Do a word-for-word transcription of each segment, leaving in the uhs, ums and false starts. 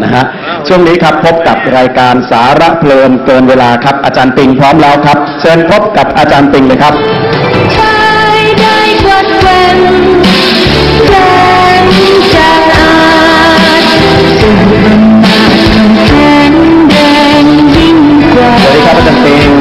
นะฮะช่วงนี้ครับพบกับรายการสาระเพลินเกินเวลาครับอาจารย์ปิงพร้อมแล้วครับเชิญพบกับอาจารย์ปิงเลยครับได้กวัดแกว่งแรงจากอาจสู่บรรดาแข็งแรงยิ่งกว่าสวัสดีครับอาจารย์ปิง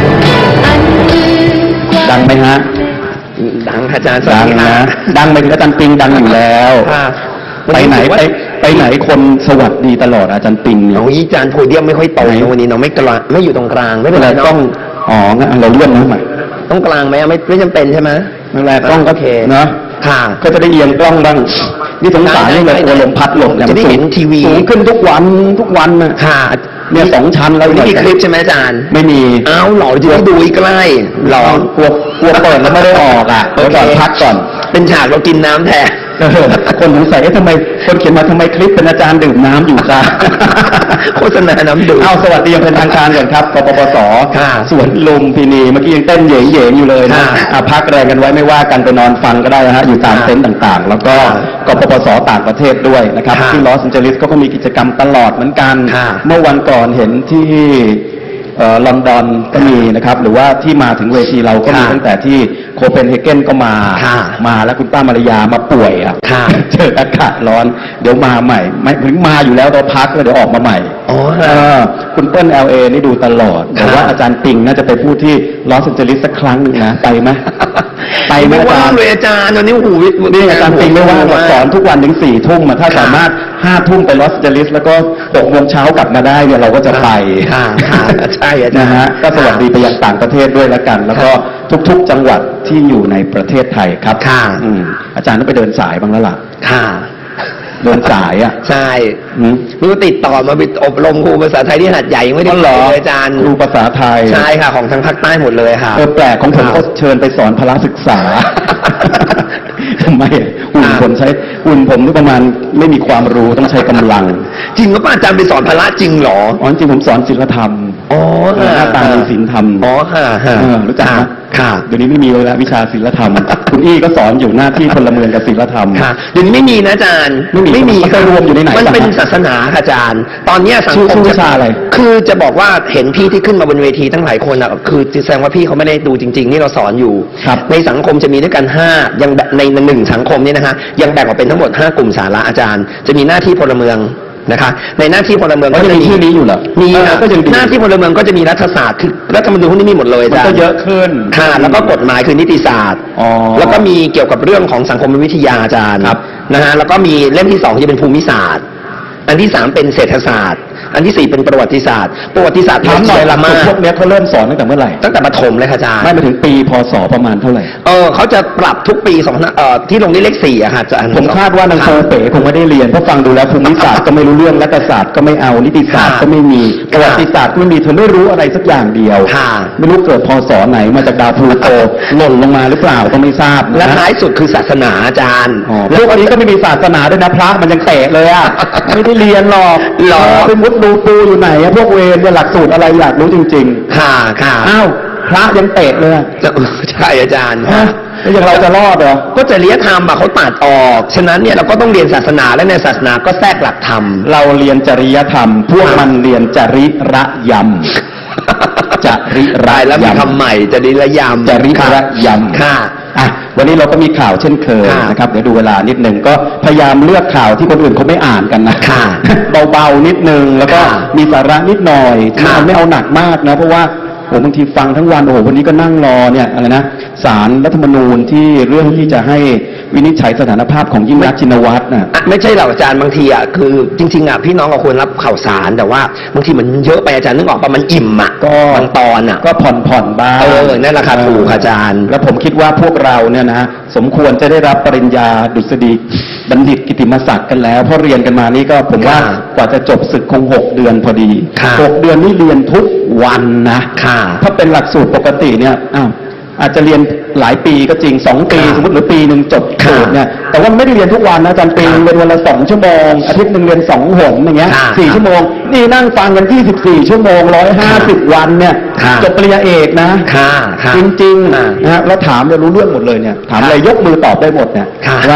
ดังไหมฮะดังอาจารย์ดังนะดังไปถึงอาจารย์ปิงดังอยู่แล้วไปไหนไปไปไหนคนสวัสดีตลอดอาจารย์ปิงเนี่ยน้องอาจารย์โพเดียมไม่ค่อยโตวันนี้น้องไม่กลางไม่อยู่ตรงกลางไม่เป็นไรต้องอ๋องั้นเราเลื่อนนะใหม่ต้องกลางไหมไม่ไม่จำเป็นใช่ไหมไม่เป็นไรกล้องก็โอเคเนาะค่ะก็จะได้เอียงกล้องบ้างนี่สงสารนี่เลยตัวลมพัดหลบจะได้เห็นทีวีสูงขึ้นทุกวันทุกวันนะค่ะเนี่ยสองชั้นแล้วนี่มีคลิปใช่ไหมอาจารย์ไม่มีอ้าวหล่อจะได้ดูใกล้หล่อกลัวกลัวเปิดแล้วไม่ได้ออกอ่ะเดี๋ยวก่อนพักก่อนเป็นฉากเรากินน้ำแทนคนสงสัยทำไมคนเขียนมาทำไมคลิปเป็นอาจารย์ดื่มน้ำอยู่จ้าโฆษณาน้ำดื่มเอาสวัสดีอย่างเป็นทางการก่อนครับกปปสสวนลุมพินีเมื่อกี้ยังเต้นเหย่เหย่อยู่เลยนะพักแรงกันไว้ไม่ว่ากันไปนอนฟังก็ได้นะฮะอยู่ตามเต็นท์ต่างๆแล้วก็กปปสต่างประเทศด้วยนะครับที่ลอสแอนเจลิสก็มีกิจกรรมตลอดเหมือนกันเมื่อวันก่อนเห็นที่ลอนดอนก็มีนะครับหรือว่าที่มาถึงเวทีเราก็มีตั้งแต่ที่โคเปนเฮเกนก็มามาแล้วคุณป้ามารยามาป่วยอ่ะเจออากาศร้อนเดี๋ยวมาใหม่ไม่ถึงมาอยู่แล้วเราพักแล้วเดี๋ยวออกมาใหม่อ๋อคุณเปิ้ล แอล เอ นี่ดูตลอดแต่ว่าอาจารย์ปิงน่าจะไปพูดที่ลอสแอนเจลิสสักครั้งหนึ่งนะไปไหมไปไม่ว่างเลยอาจารย์ตอนนี้หูนี่อาจารย์ปิงไม่ว่างสอนทุกวันถึงสี่ทุ่มมาถ้าสามารถห้าทุ่มไปลอสแอนเจลิสแล้วก็หกโมงเช้ากลับมาได้เนี่ยเราก็จะไปใช่นะฮะก็สวัสดีไปยังต่างประเทศด้วยแล้วกันแล้วก็ทุกๆจังหวัดที่อยู่ในประเทศไทยครับค่ะอาจารย์ต้องไปเดินสายบ้างแล้วล่ะค่ะเดินสายอ่ะใช่นี่ก็ติดต่อมาไปอบรมครูภาษาไทยที่หาดใหญ่ยังไม่ได้เลยอาจารย์ครูภาษาไทยใช่ค่ะของทางภาคใต้หมดเลยค่ะเออแปลกของผมก็เชิญไปสอนพละศึกษาทำไมหุ่นผมใช้หุ่นผมนี่ประมาณไม่มีความรู้ต้องใช้กำลังจริงหรือเปล่าอาจารย์ไปสอนพละจริงหรออ๋อจริงผมสอนศิลธรรมอ๋อหน้าตามีศิลธรรมอ๋อค่ะรู้จักไหมค่ะเดี๋ยวนี้ไม่มีเลยนะวิชาศิลธรรมคุณอี้ก็สอนอยู่หน้าที่พลเมืองกับศิลธรรมค่ะเดี๋ยวนี้ไม่มีนะอาจารย์ไม่มีไม่มีมันรวมอยู่ในไหนมันเป็นศาสนาอาจารย์ตอนนี้สังคมวิชาอะไรคือจะบอกว่าเห็นพี่ที่ขึ้นมาบนเวทีทั้งหลายคนอ่ะคือแสดงว่าพี่เขาไม่ได้ดูจริงๆนี่เราสอนอยู่ในสังคมจะมีด้วยกันห้ายังในหนึ่งสังคมนี่นะฮะยังแบ่งออกเป็นทั้งหมดห้ากลุ่มสาระอาจารย์จะมีหน้าที่พลเมืองนะคะในหน้าที่พลเมืองก็จะมีที่นี้อยู่เหรอมีหน้าที่พลเมืองก็จะมีรัฐศาสตร์คือรัฐธรรมนูญพวกนี้มีหมดเลยอาจารย์มันก็เยอะขึ้นค่ะแล้วก็กฎหมายคือนิติศาสตร์แล้วก็มีเกี่ยวกับเรื่องของสังคมวิทยาอาจารย์นะฮะแล้วก็มีเล่มที่สองจะเป็นภูมิศาสตร์อันที่สามเป็นเศรษฐศาสตร์อันที่สี่เป็นประวัติศาสตร์ประวัติศาสตร์ถามหน่อยหลักสูตรพวกนี้เขาเริ่มสอนตั้งแต่เมื่อไหร่ตั้งแต่ประถมเลยค่ะอาจารย์ไม่ไปถึงปีพศประมาณเท่าไหร่เออเขาจะปรับทุกปีสองเอ่อที่ลงได้เลขสี่อะค่ะอาจารย์ผมคาดว่านางโซเป๋คงไม่ได้เรียนเพราะฟังดูแล้วภูมิศาสตร์ก็ไม่รู้เรื่องรัฐศาสตร์ก็ไม่เอานิติศาสตร์ก็ไม่มีประวัติศาสตร์ก็ไม่มีเธอไม่รู้อะไรสักอย่างเดียวไม่รู้เกิดพศไหนมาจากดาวพลูโตหล่นลงมาหรือเปล่าก็ไม่ทราบและท้ายสุดคือศาสนาอาจารย์พวกอันนี้ก็ไม่มีศาสนาด้วยนะพระมันยังเตะเลยอะไม่ได้เรียนหรอกหรอไปมุดดูปูอยู่ไหนพวกเวรเนี่ยหลักสูตรอะไรอยากรู้จริงๆค่ะค่ะอ้าวพระยังเตะเลยใช่อาจารย์แล้วอย่างเราจะรอดเหรอก็จริยธรรมอะเขาตัดออกฉะนั้นเนี่ยเราก็ต้องเรียนศาสนาและในศาสนาก็แทรกหลักธรรมเราเรียนจริยธรรมพวกมันเรียนจริระยำจริระแล้วมีคำใหม่จริระยำจริระยำค่ะอ่ะวันนี้เราก็มีข่าวเช่นเคยนะครับเดี๋ยวดูเวลานิดนึงก็พยายามเลือกข่าวที่คนอื่นเขาไม่อ่านกันนะเบาๆนิดนึงแล้วก็มีสาระนิดหน่อยไม่เอาหนักมากนะเพราะว่าโอ้บางทีฟังทั้งวันโอ้โหวันนี้ก็นั่งรอเนี่ยอะไรนะศาลรัฐธรรมนูญที่เรื่องที่จะให้วินิจฉัยสถานภาพของยิ่งรักชินวัตรน่ะไม่ใช่หรอกอาจารย์บางทีอ่ะคือจริงๆอ่ะพี่น้องก็ควรรับข่าวสารแต่ว่าบางทีมันเยอะไปอาจารย์นึกออกป่ะมันอิ่มอ่ะก็บางตอนอ่ะก็ผ่อนผ่อนบ้างเออนั่นแหละครับถูกอาจารย์แล้วผมคิดว่าพวกเราเนี่ยนะสมควรจะได้รับปริญญาดุษฎีบัณฑิตกิตติมศักดิ์กันแล้วเพราะเรียนกันมานี่ก็ผมว่ากว่าจะจบศึกคงหกเดือนพอดีหกเดือนนี่เรียนทุกวันนะถ้าเป็นหลักสูตรปกติเนี่ยอ้าวอาจจะเรียนหลายปีก็จริงสองปีสมมติหรือปีหนึ่งจบสูตรเนี่ยแต่ว่าไม่ได้เรียนทุกวันนะอาจารย์ปีเรียนวันละสองชั่วโมงอาทิตย์หนึ่งเรียนสองหนอย่างเงี้ยสี่ชั่วโมงนี่นั่งฟังกันยี่สิบสี่ชั่วโมงร้อยห้าสิบวันเนี่ยจบปริญญาเอกนะจริงๆนะแล้วถามจะรู้เรื่องหมดเลยเนี่ยถามอะไรยกมือตอบได้หมดเนี่ยนะ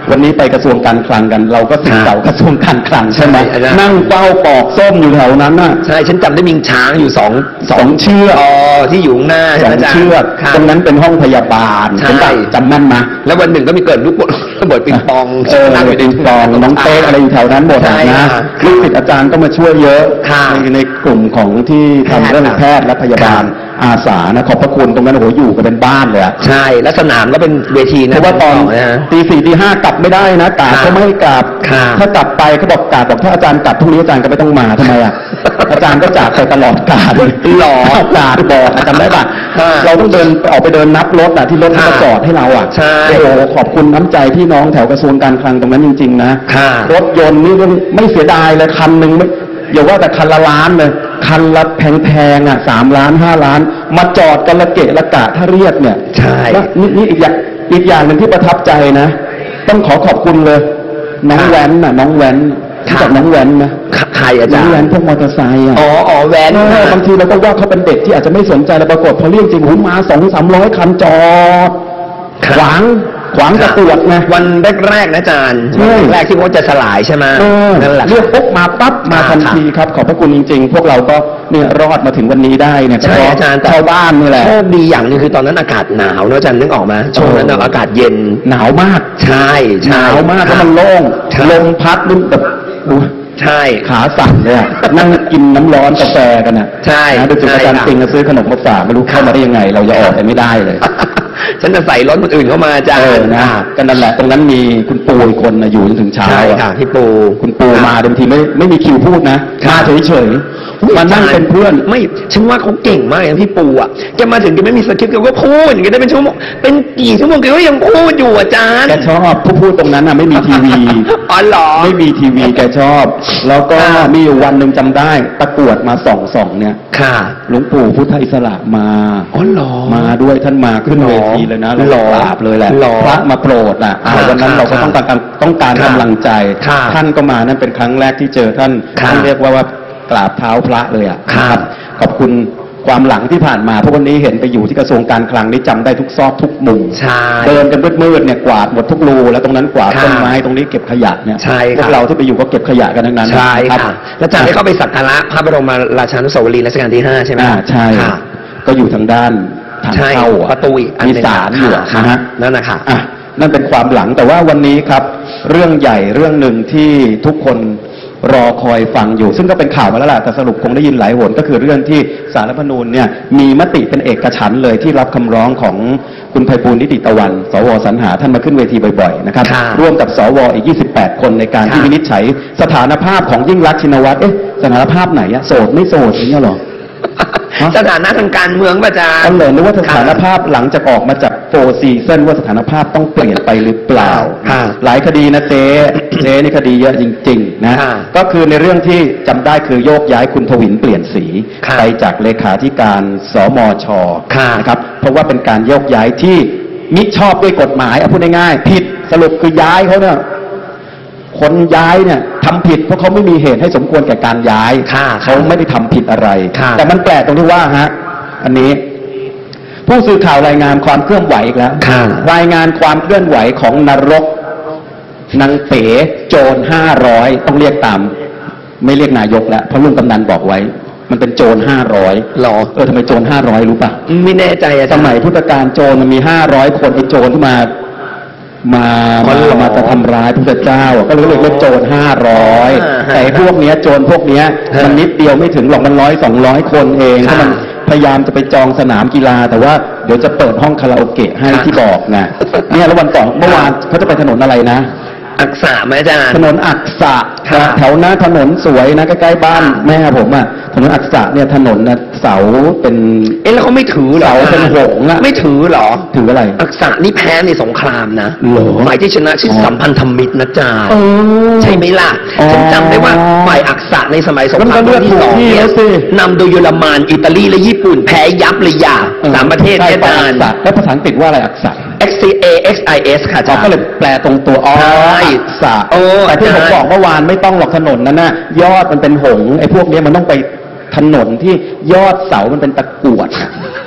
วันนี้ไปกระทรวงการคลังกัน เราก็สิทธิ์เก่ากระทรวงการคลังใช่ไหมใช่อาจารย์นั่งเฝ้าปอกส้มอยู่แถวนั้นน่ะใช่ฉันจำได้มีช้างอยู่สองสองเชือกอ๋อที่อยู่ข้างหน้าสใช่อไหมงอาจารย์เชือกครับตรงนั้นเป็นห้องพยาบาลใช่เป็นแบบจำแม่นไหมแล้ววันหนึ่งก็มีเกิดลูกระเบิดปิงปองเออตั้งอยู่ในปิงปองน้องเต้อะไรอยู่แถวนั้นหมดใช่นะค่ะลูกศิษย์อาจารย์ก็มาช่วยเยอะค่ะในในกลุ่มของที่ทำเรื่องแพทย์และพยาบาลอาสานะขอบพระคุณตรงนั้นโอ้โหอยู่กันเป็นบ้านเลยอะใช่แล้วสนามก็เป็นเวทีเพนะราะว่าตอนนะฮะตีสี่ตีห้ากลับไม่ได้นะกาดค่ะเขาไม่ให้กลับค่ะถ้ากลับไปเขาบอกกาดบอกถ้าอาจารย์กลับพรุ่งนี้อาจารย์ก็ไม่ต้องมาทำไมอ่ะ อาจารย์ก็จากไปตลอดกาดหรอกาดบอกจำได้ป่ะค่ะเราต้องเดินออกไปเดินนับรถอ่ะที่รถเขาค่ะมาจอดให้เราอ่ะใช่โอ้โหขอบคุณน้ำใจพี่น้องแถวกระทรวงการคลังตรงนั้นจริง ๆ นะค่ะรถยนต์นี่ไม่เสียดายเลยคันหนึ่งไม่อย่าว่าแต่คันละล้านเลยคันละแพงๆอ่ะสามล้านห้าล้าน มาจอดกันละเกะละกะถ้าเรียกเนี่ยใช่แล้วนี่นี่อีกอย่างอีกอย่างหนึ่งที่ประทับใจนะ ต้องขอขอบคุณเลย น้องแว้นน่ะ น้องแว้นรู้จักน้องแว้นไหมใครอาน้จาอรงแว้นย์พวกมอเตอร์ไซค์อ่ะอ๋ออ๋อแวนเออบางทีเราก็ว่าเขาเป็นเด็กที่อาจจะไม่สนใจแล้วปรากฏพอเรียกจริงหูมาสองสามร้อยคันจอดขวางขวางจะตรวจไงวันแรกๆนะอาจารย์ใช่วันแรกที่เขาจะสลายใช่ไหมเออนั่นแหละเรียกปุ๊บมาปั๊บมาทันค่ะทีครับ ขอบพระคุณจริง ๆ พวกเราก็เนี่ยรอดมาถึงวันนี้ได้เนี่ยก็ใช่เพราะอาจารย์แต่ชาวบ้านนี่แหละโชคดีอย่างหนึงคือตอนนั้นอากาศหนาวนะอาจารย์นึกออกไหมช่วงนั้นน่ะอากาศเย็นหนาวมากใช่หใช่นาวมากแล้วมันโล่งใช่ลมพัดนี่แบบโอ้ยใช่ขาสั่นเลยอะ นั่งกินน้ำร้อนกาแฟกันอ่ะใช่นะโดยจุดอาจารย์ใช่ค่ะติงก็ซื้อขนมมาฝากไม่รู้เข้ามาได้ยังไง เราจะออกไปไม่ได้เลยฉันจะใส่รถคนอื่นเข้ามาอาจารเออย์นะก็นั่นแหละตรงนั้นมีคุณปูอีกคนนะอยู่จนถึงเช้าใช่อะค่ะพี่ปูคุณปูมาบางทีไม่ไม่มีคิวพูดนะค่ะมาเฉยๆมานั่งเป็นเพื่อนไม่ฉันว่าเขาเก่งมากนะพี่ปูอ่ะแกมาถึงแกไม่มีสคริปต์แกก็พูดแกได้เป็นชั่วโมงเป็นกี่ชั่วโมงแกก็ยังพูดอยู่อาจารย์แกชอบผู้พูดตรงนั้นอ่ะไม่มีทีวีอ๋อเหรอไม่มีทีวีแกชอบ แล้วก็ค่ะมีอยู่วันหนึ่งจำได้ตะกรวดมาส่องส่องๆเนี่ยค่ะหลวงปู่พุทธอิสระมาอ๋อเหรอมาด้วยท่านมาขึ้นหรอเวทีเลยนะเราหรอกราบเลยแหละหรอพระมาโปรดอ่ะค่ะอ่าวันนั้นค่ะเราก็ต้องการต้องการค่ะกำลังใจค่ะท่านก็มานั่นเป็นครั้งแรกที่เจอท่านค่ะท่านเรียกว่าว่ากราบเท้าพระเลยอ่ะค่ะครับขอบคุณความหลังที่ผ่านมาเพราะวันนี้เห็นไปอยู่ที่กระทรวงการคลังนี่จำได้ทุกซอกทุกมุมใช่เดินกันมืดๆเนี่ยกวาดหมดทุกรูแล้วตรงนั้นกวาดค่ะต้นไม้ตรงนี้เก็บขยะเนี่ยใช่พวค่ะกเราที่ไปอยู่ก็เก็บขยะกันทั้งนั้นใช่รับค่ะแล้วอาจารย์ได้เข้าไปสักการะพระบรมราชานุสาวรีย์รัชกาลที่ห้าใช่ไหมอ่าใช่ค่ะก็อยู่ทางด้านทางใช่เข้าอประตูอีกอันหมีนึ่งศาลอยู่อะค่ะนะฮะนั่นนะคะอ่ะนั่นเป็นความหลังแต่ว่าวันนี้ครับ เรื่องใหญ่เรื่องหนึ่งที่ทุกคนรอคอยฟังอยู่ ซึ่งก็เป็นข่าวมาแล้วล่ะแต่สรุปคงได้ยินหลายหนก็คือเรื่องที่ศาลรัฐธรรมนูญเนี่ยมีมติเป็นเอกฉันท์เลยที่รับคำร้องของคุณไพบูลย์นิติตะวัน สวสรรหาท่านมาขึ้นเวทีบ่อยๆนะครับค่ะร่วมกับสวอีกยี่สิบแปดคนในการที่ค่ะวินิจฉัยสถานภาพของยิ่งรักษณ์ชินวัตรเอ๊ะสถานภาพไหนอะโสดไม่โสดอย่างเงี้ยเหรอ ฮะสถานะทางการเมืองป่ะอาจารย์ก็เลยนึกว่าสถานภาพหลังจากออกมาจากโฟร์ซีซันว่าสถานภาพต้องเปลี่ยนไปหรือเปล่าค่ะหลายคดีนะเจ๊เจ๊นี่คดีเยอะจริง ๆ นะค่ะก็คือในเรื่องที่จำได้คือโยกย้ายคุณทวินเปลี่ยนสีค่ะไปจากเลขาธิการสมชค่ะนะครับเพราะว่าเป็นการโยกย้ายที่มิชอบด้วยกฎหมายเอาพูดง่ายๆผิดสรุปคือย้ายเขาเนี่ยคนย้ายเนี่ยทำผิดเพราะเขาไม่มีเหตุให้สมควรแก่การย้ายค่ะเขาไม่ได้ทำผิดอะไรค่ะแต่มันแปลกตรงที่ว่าฮะอันนี้ ผู้สื่อข่าวรายงานความเคลื่อนไหวอีกแล้วค่ะรายงานความเคลื่อนไหวของนรกนางเป๋โจรห้าร้อยต้องเรียกตาม ไม่เรียกนายกแล้วเพราะลุงกำนันบอกไว้ มันเป็นโจรห้าร้อยหรอเออทำไมโจรห้าร้อยรู้ป่ะไม่แน่ใจอาสจารย์มัยพุทธกาลโจรมันมีห้าร้อยคนไอ้โจรที่มา มาอ๋มาอเหรอมาจะทำร้ายพระพุทธเจ้าอ่ะก็เลยเรียกว่าโจรห้าร้อยอ่าฮะแต่ไอ้พวกเนี้ยโจรพวกเนี้ยฮะมันนิดเดียวไม่ถึงหรอกมันร้อยสองร้อยคนเองค่ะถ้ามันพยายามจะไปจองสนามกีฬา แต่ว่าเดี๋ยวจะเปิดห้องคาราโอเกะให้ค่ะที่บอกไงเนี่ยแล้ววันก่อนเมื่อวานเขาจะไปถนนอะไรนะอักษะไหมอาจารย์ถนนอักษะค่ะนะแถวหน้าถนนสวยนะใกล้ๆบ้านค่ะแม่ผมอ่ะถนนอักษะเนี่ยถนนนะเสาเป็นเอ๊ะแล้วเขาไม่ถือเหรอเสาเป็นหงส์อะไม่ถือเหรอถืออะไรอักษะนี่แพ้ในสงครามนะเหรอฝ่ายที่ชนะชื่อออสัมพันธมิตรนะจ๊ะเออใช่ไหมล่ะอ๋อฉันจำได้ว่าฝ่ายอักษะในสมัยสงครามแล้วมันก็โลกที่สองเลืเนี่อย กถูกที่แล้วสินำโดยเยอรมันอิตาลีและญี่ปุ่นแพ้ยับเลยอย่าสามประเทศใช่เนี่ยอาจารอัย์กษะแล้วภาษาอังกฤษว่าอะไรอักษะ X C A X I S ค่ะอาอ๋จาอรย์ก็เลยแปลตรงตัวอ๋อใช่อักษะโอ้แต่ที่ผมอาจารย์บอกเมื่อวานไม่ต้องหรอกถนนนั้นน่ะยอดมันเป็นหงส์ไอ้พวกเนี้ยมันต้องไปถนนที่ยอดเสามันเป็นตะกรวดน่ะ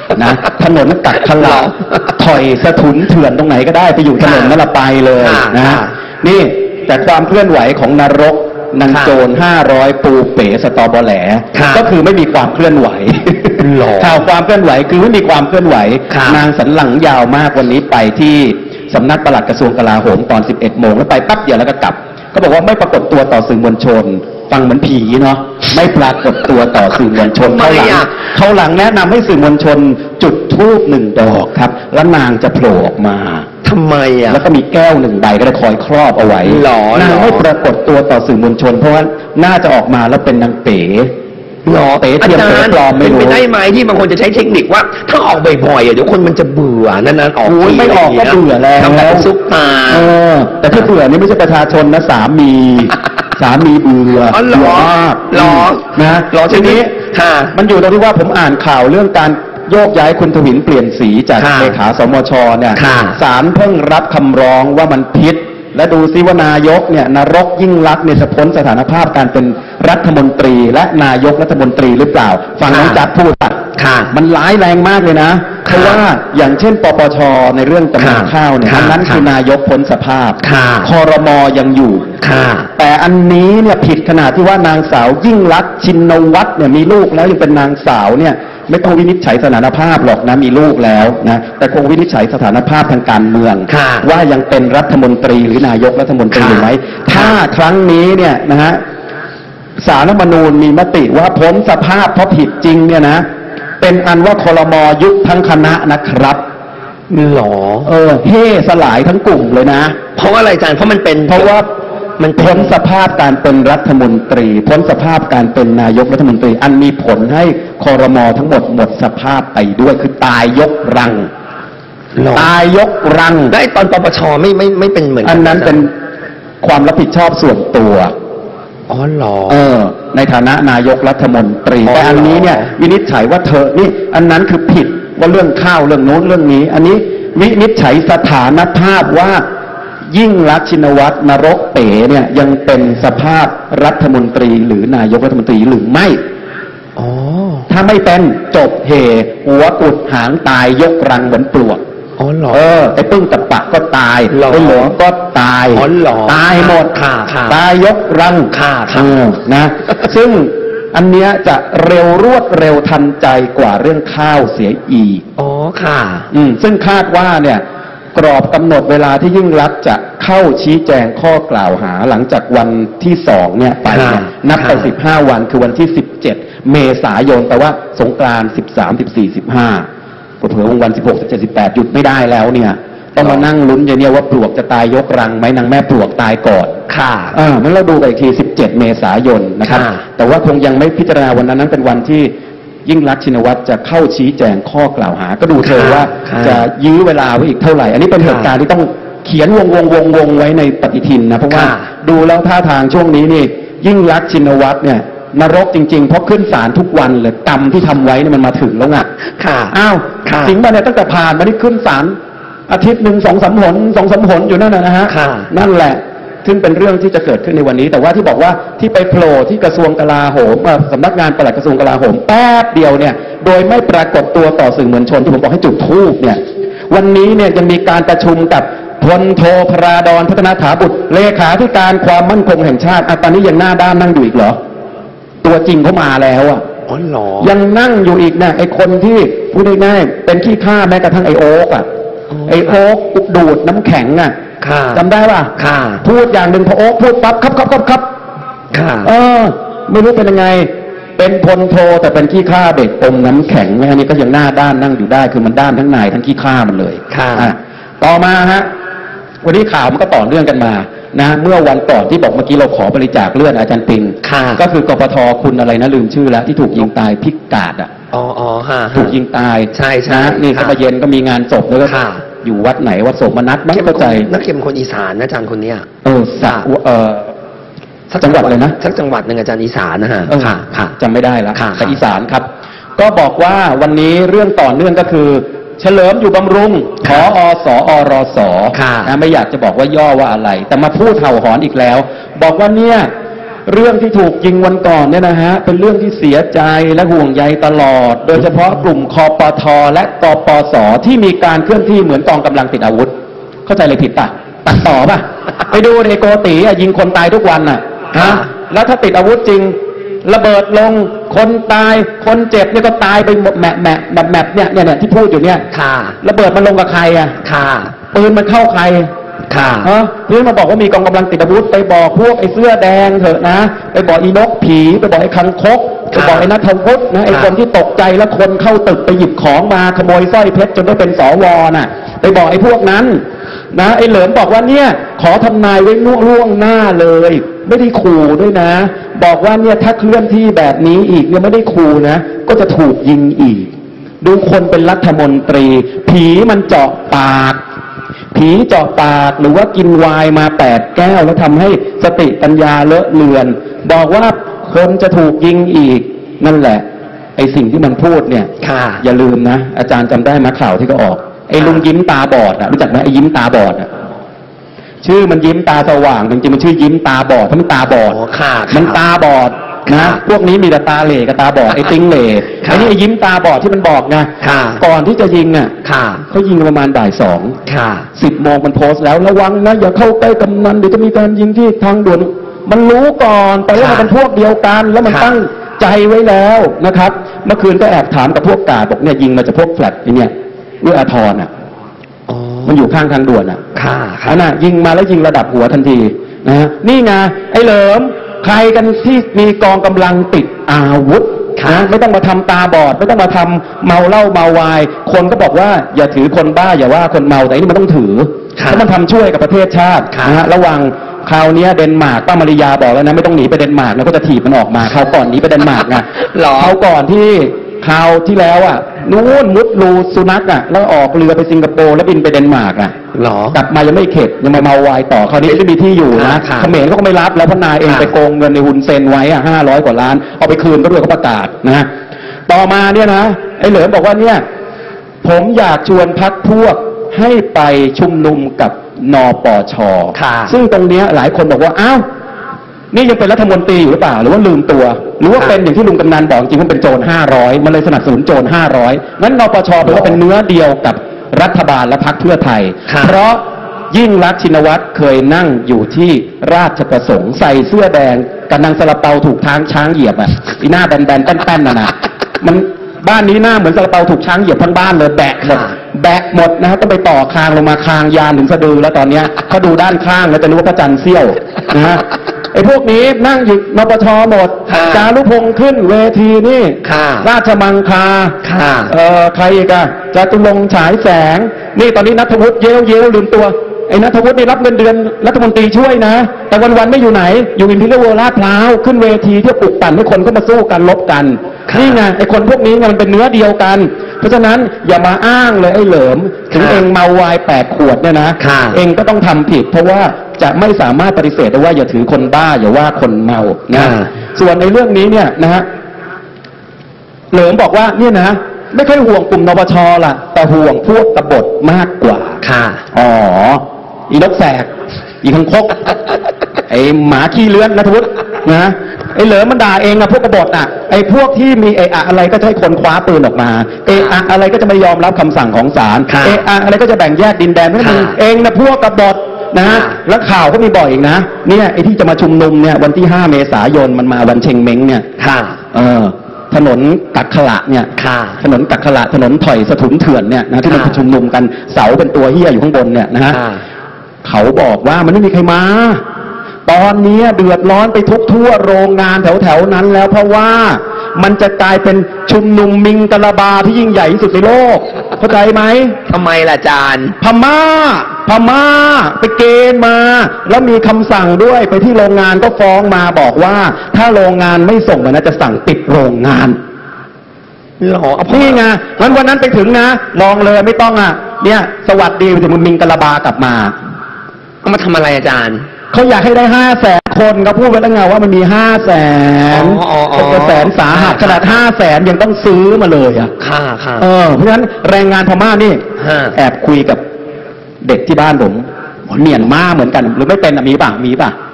นะถนนกักขลาถอยสะทุนเถื่อนตรงไหนก็ได้ไปอยู่ถนนนั่นละไปเลยนะนี่แต่ความเคลื่อนไหวของนรกนางโจรห้าร้อยปูเป๋สตอบอแหลก็คือไม่มีความเคลื่อนไหวข่าวความเคลื่อนไหวคือไม่มีความเคลื่อนไหวนางสันหลังยาวมากวันนี้ไปที่สำนักปลัดกระทรวงกลาโหมตอนสิบเอ็ดโมงแล้วไปปั๊บเดียวแล้วก็กลับก็บอกว่าไม่ปรากฏตัวต่อสื่อมวลชนฟังเหมือนผีเนาะไม่ปรากฏตัวต่อสื่อมวลชนเขาหลังเขาหลังแนะนำให้สื่อมวลชนจุดธูปหนึ่งดอกครับแล้วนางจะโผล่ออกมาทำไมอ่ะแล้วก็มีแก้วหนึ่งใบก็ได้คอยครอบเอาไว้หรอนางไม่ปรากฏตัวต่อสื่อมวลชน เพราะว่าน่าจะออกมาแล้วเป็นนางเป๋หรอเป๋เทียมเป๋ปลอมไม่รู้เป็นไปได้ไหมที่บางคนจะใช้เทคนิคว่าถ้าออกบ่อยๆเดี๋ยวคนมันจะเบื่อนานๆออกไม่ออกก็เบื่อแล้วทำแบบซุปตาเออแต่ที่เบื่อนี่ไม่ใช่ประชาชนนะสามีสามีเบื่ออ๋อหรอหรอนะหรอทีนี้มันอยู่ตรงที่ว่าผมอ่านข่าวเรื่องการโยกย้ายคุณทวินเปลี่ยนสีจากเลขาสมชเนี่ยศาลเพิ่งรับคำร้องว่ามันผิดและดูซิว่านายกเนี่ยนรกยิ่งลักษณ์เนี่ยจะพ้นสถานภาพการเป็นรัฐมนตรีและนายกรัฐมนตรีหรือเปล่าฟังน้องจัดพูดอ่ะมันร้ายแรงมากเลยนะเพราะว่าอย่างเช่นปปชในเรื่องจำนำข้าวเนี่ยอันนั้นคือนายกพ้นสภาพครม.ยังอยู่แต่อันนี้เนี่ยผิดขนาดที่ว่านางสาวยิ่งลักษณ์ชินวัตรเนี่ยมีลูกแล้วยังเป็นนางสาวเนี่ยไม่ต้องวินิจฉัยสถานภาพหรอกนะมีลูกแล้วนะแต่คงวินิจฉัยสถานภาพทางการเมืองว่ายังเป็นรัฐมนตรีหรือนายกรัฐมนตรีหรือไม่ถ้าครั้งนี้เนี่ยนะฮะศาลรัฐธรรมนูญมีมติว่าพ้นสภาพเพราะผิดจริงเนี่ยนะเป็นอันว่าครม.ยุบทั้งคณะนะครับหรอเออเฮ่สลายทั้งกลุ่มเลยนะเพราะว่าอะไรอาจารย์เพราะมันเป็นเพราะว่ามันพ้นสภาพการเป็นรัฐมนตรีพ้นสภาพการเป็นนายกรัฐมนตรีอันมีผลให้ครม.ทั้งหมดหมดสภาพไปด้วยคือตายยกรังตายยกรังได้ตอนปปชไม่ไม่ไม่เป็นเหมือนอันนั้นเป็นความรับผิดชอบส่วนตัวอ๋อหรอเออในฐานะนายกรัฐมนตรีแต่อันนี้เนี่ยวินิจฉัยว่าเธอนี่อันนั้นคือผิดว่าเรื่องข้าวเรื่องโน้นเรื่องนี้อันนี้วินิจฉัยสถานภาพว่ายิ่งลักษณ์ชินวัตรนรกเป๋เนี่ยยังเป็นสภาพรัฐมนตรีหรือนายกรัฐมนตรีหรือไม่อ๋อถ้าไม่เป็นจบเหหัวกุดหางตายยกรังเหมือนปลวกอ๋อเหรอเออไอ้ปึ้งตะปะก็ตายไอ้หลงก็ตายอ๋อเหรอตายหมดค่ะค่ะตายยกรังค่ะค่ะนะซึ่งอันเนี้ยจะเร็วรวดเร็วทันใจกว่าเรื่องข้าวเสียอีกอ๋อค่ะอืมซึ่งคาดว่าเนี่ยกรอบกำหนดเวลาที่ยิ่งลักษณ์จะเข้าชี้แจงข้อกล่าวหาหลังจากวันที่สองเนี่ยไปเนี่ยนับไปสิบห้าวันคือวันที่สิบเจ็ดเมษายนแต่ว่าสงกรานต์สิบสาม สิบสี่ สิบห้าเผื่อวันสิบหก สิบเจ็ด สิบแปดหยุดไม่ได้แล้วเนี่ยต้องมานั่งลุ้นอย่างเนี้ยว่าปลวกจะตายยกรังไหมนางแม่ปลวกตายก่อนค่ะอ่าเมื่อเราดูไปอีกทีสิบเจ็ดเมษายนนะครับแต่ว่าคงยังไม่พิจารณาวันนั้นนั้นเป็นวันที่ยิ่งลักษณ์ชินวัตรจะเข้าชี้แจงข้อกล่าวหาก็ดูเธอว่าจะยื้อเวลาไว้อีกเท่าไหร่อันนี้เป็นเหตุการณ์ที่ต้องเขียนวงวงวงวงไว้ในปฏิทินนะเพราะว่าดูแล้วท่าทางช่วงนี้นี่ยิ่งลักษณ์ชินวัตรเนี่ยนรกจริงๆเพราะขึ้นศาลทุกวันเลยกรรมที่ทำไว้เนี่ยมันมาถึงแล้วไงค่ะอ้าวสิงมาเนี่ยตั้งแต่ผ่านมาที่ขึ้นศาลอาทิตย์หนึ่งสองสามหนสองสามหนอยู่นั่นนะฮะนั่นแหละซึ่งเป็นเรื่องที่จะเกิดขึ้นในวันนี้แต่ว่าที่บอกว่าที่ไปโผล่ที่กระทรวงกลาโหมสำนักงานปลัดกระทรวงกลาโหมแป๊บเดียวเนี่ยโดยไม่ปรากฏตัวต่อสื่อมวลชนที่ผมบอกให้จุดธูปเนี่ยวันนี้เนี่ยยังมีการประชุมกับพลโทพราดรพัฒนาถาบุตรเลขาธิการความมั่นคงแห่งชาติตอนนี้ยังหน้าด้านนั่งอยู่อีกเหรอตัวจริงเขามาแล้วอ่ะอ๋อเหรอยังนั่งอยู่อีกนะไอ้คนที่พูดง่ายๆเป็นขี้ข้าแม้กระทั่งไอโอ๊กอ่ะไอโอ๊กดูดน้ำแข็งอ่ะจำได้ป่ะพูดอย่างหนึ่งพอโอ๊กพูดปั๊บครับครับครับครับเออไม่รู้เป็นยังไงเป็นพลโทแต่เป็นขี้ข้าเด็กอมน้ำแข็งอันนี้ก็ยังหน้าด้านนั่งอยู่ได้คือมันด้านทั้งนายทั้งขี้ข้ามันเลยต่อมาฮะวันนี้ข่าวมันก็ต่อเนื่องกันมานะเมื่อวันก่อนที่บอกเมื่อกี้เราขอบริจาคเลือดอาจารย์ปิงก็คือกปทคุณอะไรนะลืมชื่อแล้วที่ถูกยิงตายพิกาดอ่ะอ๋ออ๋อฮะถูกยิงตายใช่ใช่นะนี่สัปเย็นก็มีงานศพแล้วก็อยู่วัดไหนวัดโสมนัสไม่เข้าใจนักเขียนคนอีสานนะอาจารย์คนเนี้ยเออสักเออจังหวัดเลยนะสักจังหวัดหนึ่งอาจารย์อีสานนะฮะค่ะค่ะจำไม่ได้แล้วแต่อีสานครับก็บอกว่าวันนี้เรื่องต่อเนื่องก็คือเฉลิมอยู่บำรุงผอ.สอรสนะไม่อยากจะบอกว่าย่อว่าอะไรแต่มาพูดเห่าหอนอีกแล้วบอกว่าเนี่ยเรื่องที่ถูกยิงวันก่อนเนี่ยนะฮะเป็นเรื่องที่เสียใจและห่วงใยตลอด โดยเฉพาะกลุ่มคปทและกปสที่มีการเคลื่อนที่เหมือนกองกำลังติดอาวุธ เข้าใจเลยผิดป่ะตัดต่อป่ะ ไปดูในโกติอ่ะยิงคนตายทุกวันน่ะฮะแล้วถ้าติดอาวุธจริงระเบิดลงคนตายคนเจ็บเนี่ยก็ตายไปหมดแหมะแหมะแบบแบบเนี่ยเนี่ยที่พูดอยู่เนี่ยค่ะระเบิดมันลงกับใครอ่ะค่ะปืนมันเข้าใครค่ะฮะเพื่อนมาบอกว่ามีกองกำลังติดอาวุธไปบอกพวกไอ้เสื้อแดงเถอะนะไปบอกอีนกผีไปบอกไอ้คังคกไปบอกไอ้นัทวุฒินะไอ้คนที่ตกใจแล้วคนเข้าตึกไปหยิบของมาขโมยสร้อยเพชรจนได้เป็นสวน่ะไปบอกไอ้พวกนั้นนะไอ้เหลิมบอกว่าเนี่ยขอทำนายไว้ล่วงหน้าเลยไม่ได้ขู่ด้วยนะบอกว่าเนี่ยถ้าเคลื่อนที่แบบนี้อีกเนี่ยไม่ได้ขู่นะก็จะถูกยิงอีกดูคนเป็นรัฐมนตรีผีมันเจาะปากผีเจาะปากหรือว่ากินไวน์มาแปดแก้วแล้วทำให้สติปัญญาเลอะเลือนบอกว่าคนจะถูกยิงอีกนั่นแหละไอ้สิ่งที่มันพูดเนี่ยอย่าลืมนะอาจารย์จำได้ไหมข่าวที่เขาออกไอ้ลุงยิ้มตาบอดอ่ะรู้จักไหมไอ้ยิ้มตาบอดอ่ะชื่อมันยิ้มตาสว่างจริงๆมันชื่อยิ้มตาบอดเพราะมันตาบอดมันตาบอดนะพวกนี้มีแต่ตาเหล่กับตาบอดไอ้ติ้งเหล่ไอ้นี่ไอ้ยิ้มตาบอดที่มันบอกไงก่อนที่จะยิงอ่ะเขายิงประมาณบ่ายสองสิบโมงมันโพสต์แล้วระวังนะอย่าเข้าใกล้กำนันเดี๋ยวจะมีการยิงที่ทางด่วนมันรู้ก่อนแต่ว่ามันเป็นพวกเดียวกันแล้วมันตั้งใจไว้แล้วนะครับเมื่อคืนก็แอบถามกับพวกกาดบอกเนี่ยยิงมาจากพวกแฟลตไอ้เนี่ยเอื้ออาทรอ่ะมันอยู่ข้างทางด่วนอ่ะค่ะอันน่ะยิงมาแล้วยิงระดับหัวทันทีนะฮะนี่ไงไอ้เหลิมใครกันที่มีกองกำลังติดอาวุธนะไม่ต้องมาทำตาบอดไม่ต้องมาทำเมาเหล้าเมาวายคนก็บอกว่าอย่าถือคนบ้าอย่าว่าคนเมาแต่นี่มันต้องถือเพราะมันทำช่วยกับประเทศชาตินะฮะระวังคราวนี้เดนมาร์กป้ามาริยาบอกแล้วนะไม่ต้องหนีไปเดนมาร์กแล้วก็จะถีบมันออกมาคราวก่อนหนีไปเดนมาร์กไงคราวก่อนที่คราวที่แล้วอ่ะนู้นมุดรูสุนัขอ่ะแล้วออกเรือไปสิงคโปร์แล้วบินไปเดนมาร์กอ่ะกลับมายังไม่เข็ดยังมาเมาวายต่อคราวนี้ไม่มีที่อยู่นะเขมรเขาก็ไม่รับแล้วเพราะนายเองไปโกงเงินในฮุนเซนไว้อ่ะห้าร้อยกว่าล้านเอาไปคืนก็ด้วยเขาประกาศนะต่อมาเนี่ยนะไอ้เหลิมบอกว่าเนี่ยผมอยากชวนพักพวกให้ไปชุมนุมกับนปช.ซึ่งตรงเนี้ยหลายคนบอกว่าอ้าวนี่ยังเป็นรัฐมนตรีอยู่หรือเปล่าหรือว่าลืมตัวหรือว่าเป็นอย่างที่ลุงกำนันบอกจริงว่าเป็นโจรห้าร้อยมันเลยสนับสนุนโจรห้าร้อยงั้นนปช.แปลว่าเป็นเนื้อเดียวกับรัฐบาลและพรรคเพื่อไทยเพราะยิ่งรักษณ์ชินวัตรเคยนั่งอยู่ที่ราชประสงค์ใส่เสื้อแดงกับนางซาลาเปาถูกทางช้างเหยียบอ่ะอีหน้าแบนๆแป้นๆน่ะนะมันบ้านนี้หน้าเหมือนซาลาเปาถูกช้างเหยียบทั้งบ้านเลยแบกหมดแบกหมดนะฮะต้องไปต่อคางลงมาคางยานถึงสะดือแล้วตอนเนี้ยเขาดูด้านข้างแล้วจะรู้ว่าพระจันทร์เสี้ยวนะฮะไอ้พวกนี้นั่งอยู่นปช.หมดจารุพงษ์ขึ้นเวทีนี่ราชมังคลาเอ่อใครอีกอะจตุรงค์ฉายแสงนี่ตอนนี้ณัฐวุฒิเย้วเย้วลืมตัวไอ้ณัฐวุฒิได้รับเงินเดือนรัฐมนตรีช่วยนะแต่วันๆไม่อยู่ไหนอยู่อินพิเรียลเวิลด์ลาดพร้าวขึ้นเวทีที่ปลุกปั่นให้คนเข้ามาสู้กันลบกันนี่ไงไอ้คนพวกนี้มันเป็นเนื้อเดียวกันเพราะฉะนั้นอย่ามาอ้างเลยไอ้เหลิมถึงเองเมาวายแปดขวดเนี่ยนะเองก็ต้องทำผิดเพราะว่าจะไม่สามารถปฏิเสธได้ว่าอย่าถือคนบ้าอย่าว่าคนเมานะส่วนในเรื่องนี้เนี่ยนะฮะเหลิมบอกว่าเนี่ยนะไม่ค่อยห่วงกลุ่มนปช.ล่ะแต่ห่วงพวกกบฏมากกว่าค่ะอ๋ออีนกแสกอีคังคกไอหมาขี้เลื้อนณัฐวุฒินะไอเหลิมมันด่าเองอะพวกกบฏอะไอพวกที่มีเอะอะไรก็จะให้คนคว้าปืนออกมาเอะอะไรก็จะไม่ยอมรับคำสั่งของศาลเอะอะไรก็จะแบ่งแยกดินแดนไม่มึงเองนะพวกกบฏนะแล้วข่าวก็มีบ่อยอีกนะเนี่ยไอที่จะมาชุมนุมเนี่ยวันที่ห้าเมษายนมันมาวันเชงเม้งเนี่ยค่ะเออถนนกักขละเนี่ยถนนกักขละถนนถอยสถุนเถื่อนเนี่ยนะที่มันชุมนุมกันเสาเป็นตัวเหี้ยอยู่ข้างบนเนี่ยนะฮะเขาบอกว่ามันไม่มีใครมาตอนนี้เดือดร้อนไปทุกทั่วโรงงานแถวๆนั้นแล้วเพราะว่ามันจะกลายเป็นชุมนุมมิงกะลาบาที่ยิ่งใหญ่ที่สุดในโลกเข้าใจไหมทำไมล่ะอาจารย์พม่าพม่าไปเกณฑ์มาแล้วมีคำสั่งด้วยไปที่โรงงานก็ฟ้องมาบอกว่าถ้าโรงงานไม่ส่งมันจะสั่งปิดโรงงานหรอนี่ไงวันวันนั้นไปถึงนะลองเลยไม่ต้องอ่ะเนี่ยสวัสดีถึงมันมิงกะลาบากลับมาเอามาทำอะไรอาจารย์เขาอยากให้ได้ห้าแสนคนเขาพูดไว้แล้วไงว่ามันมีห้าแสนเป็นแสนสาหัสขนาดห้าแสนยังต้องซื้อมาเลยอ่ะค่ะค่ะเออเพราะฉะนั้นแรงงานพม่านี่แอบคุยกับเด็กที่บ้านผมเมียนมาเหมือนกันหรือไม่เป็นมีป่ะมีป่ะ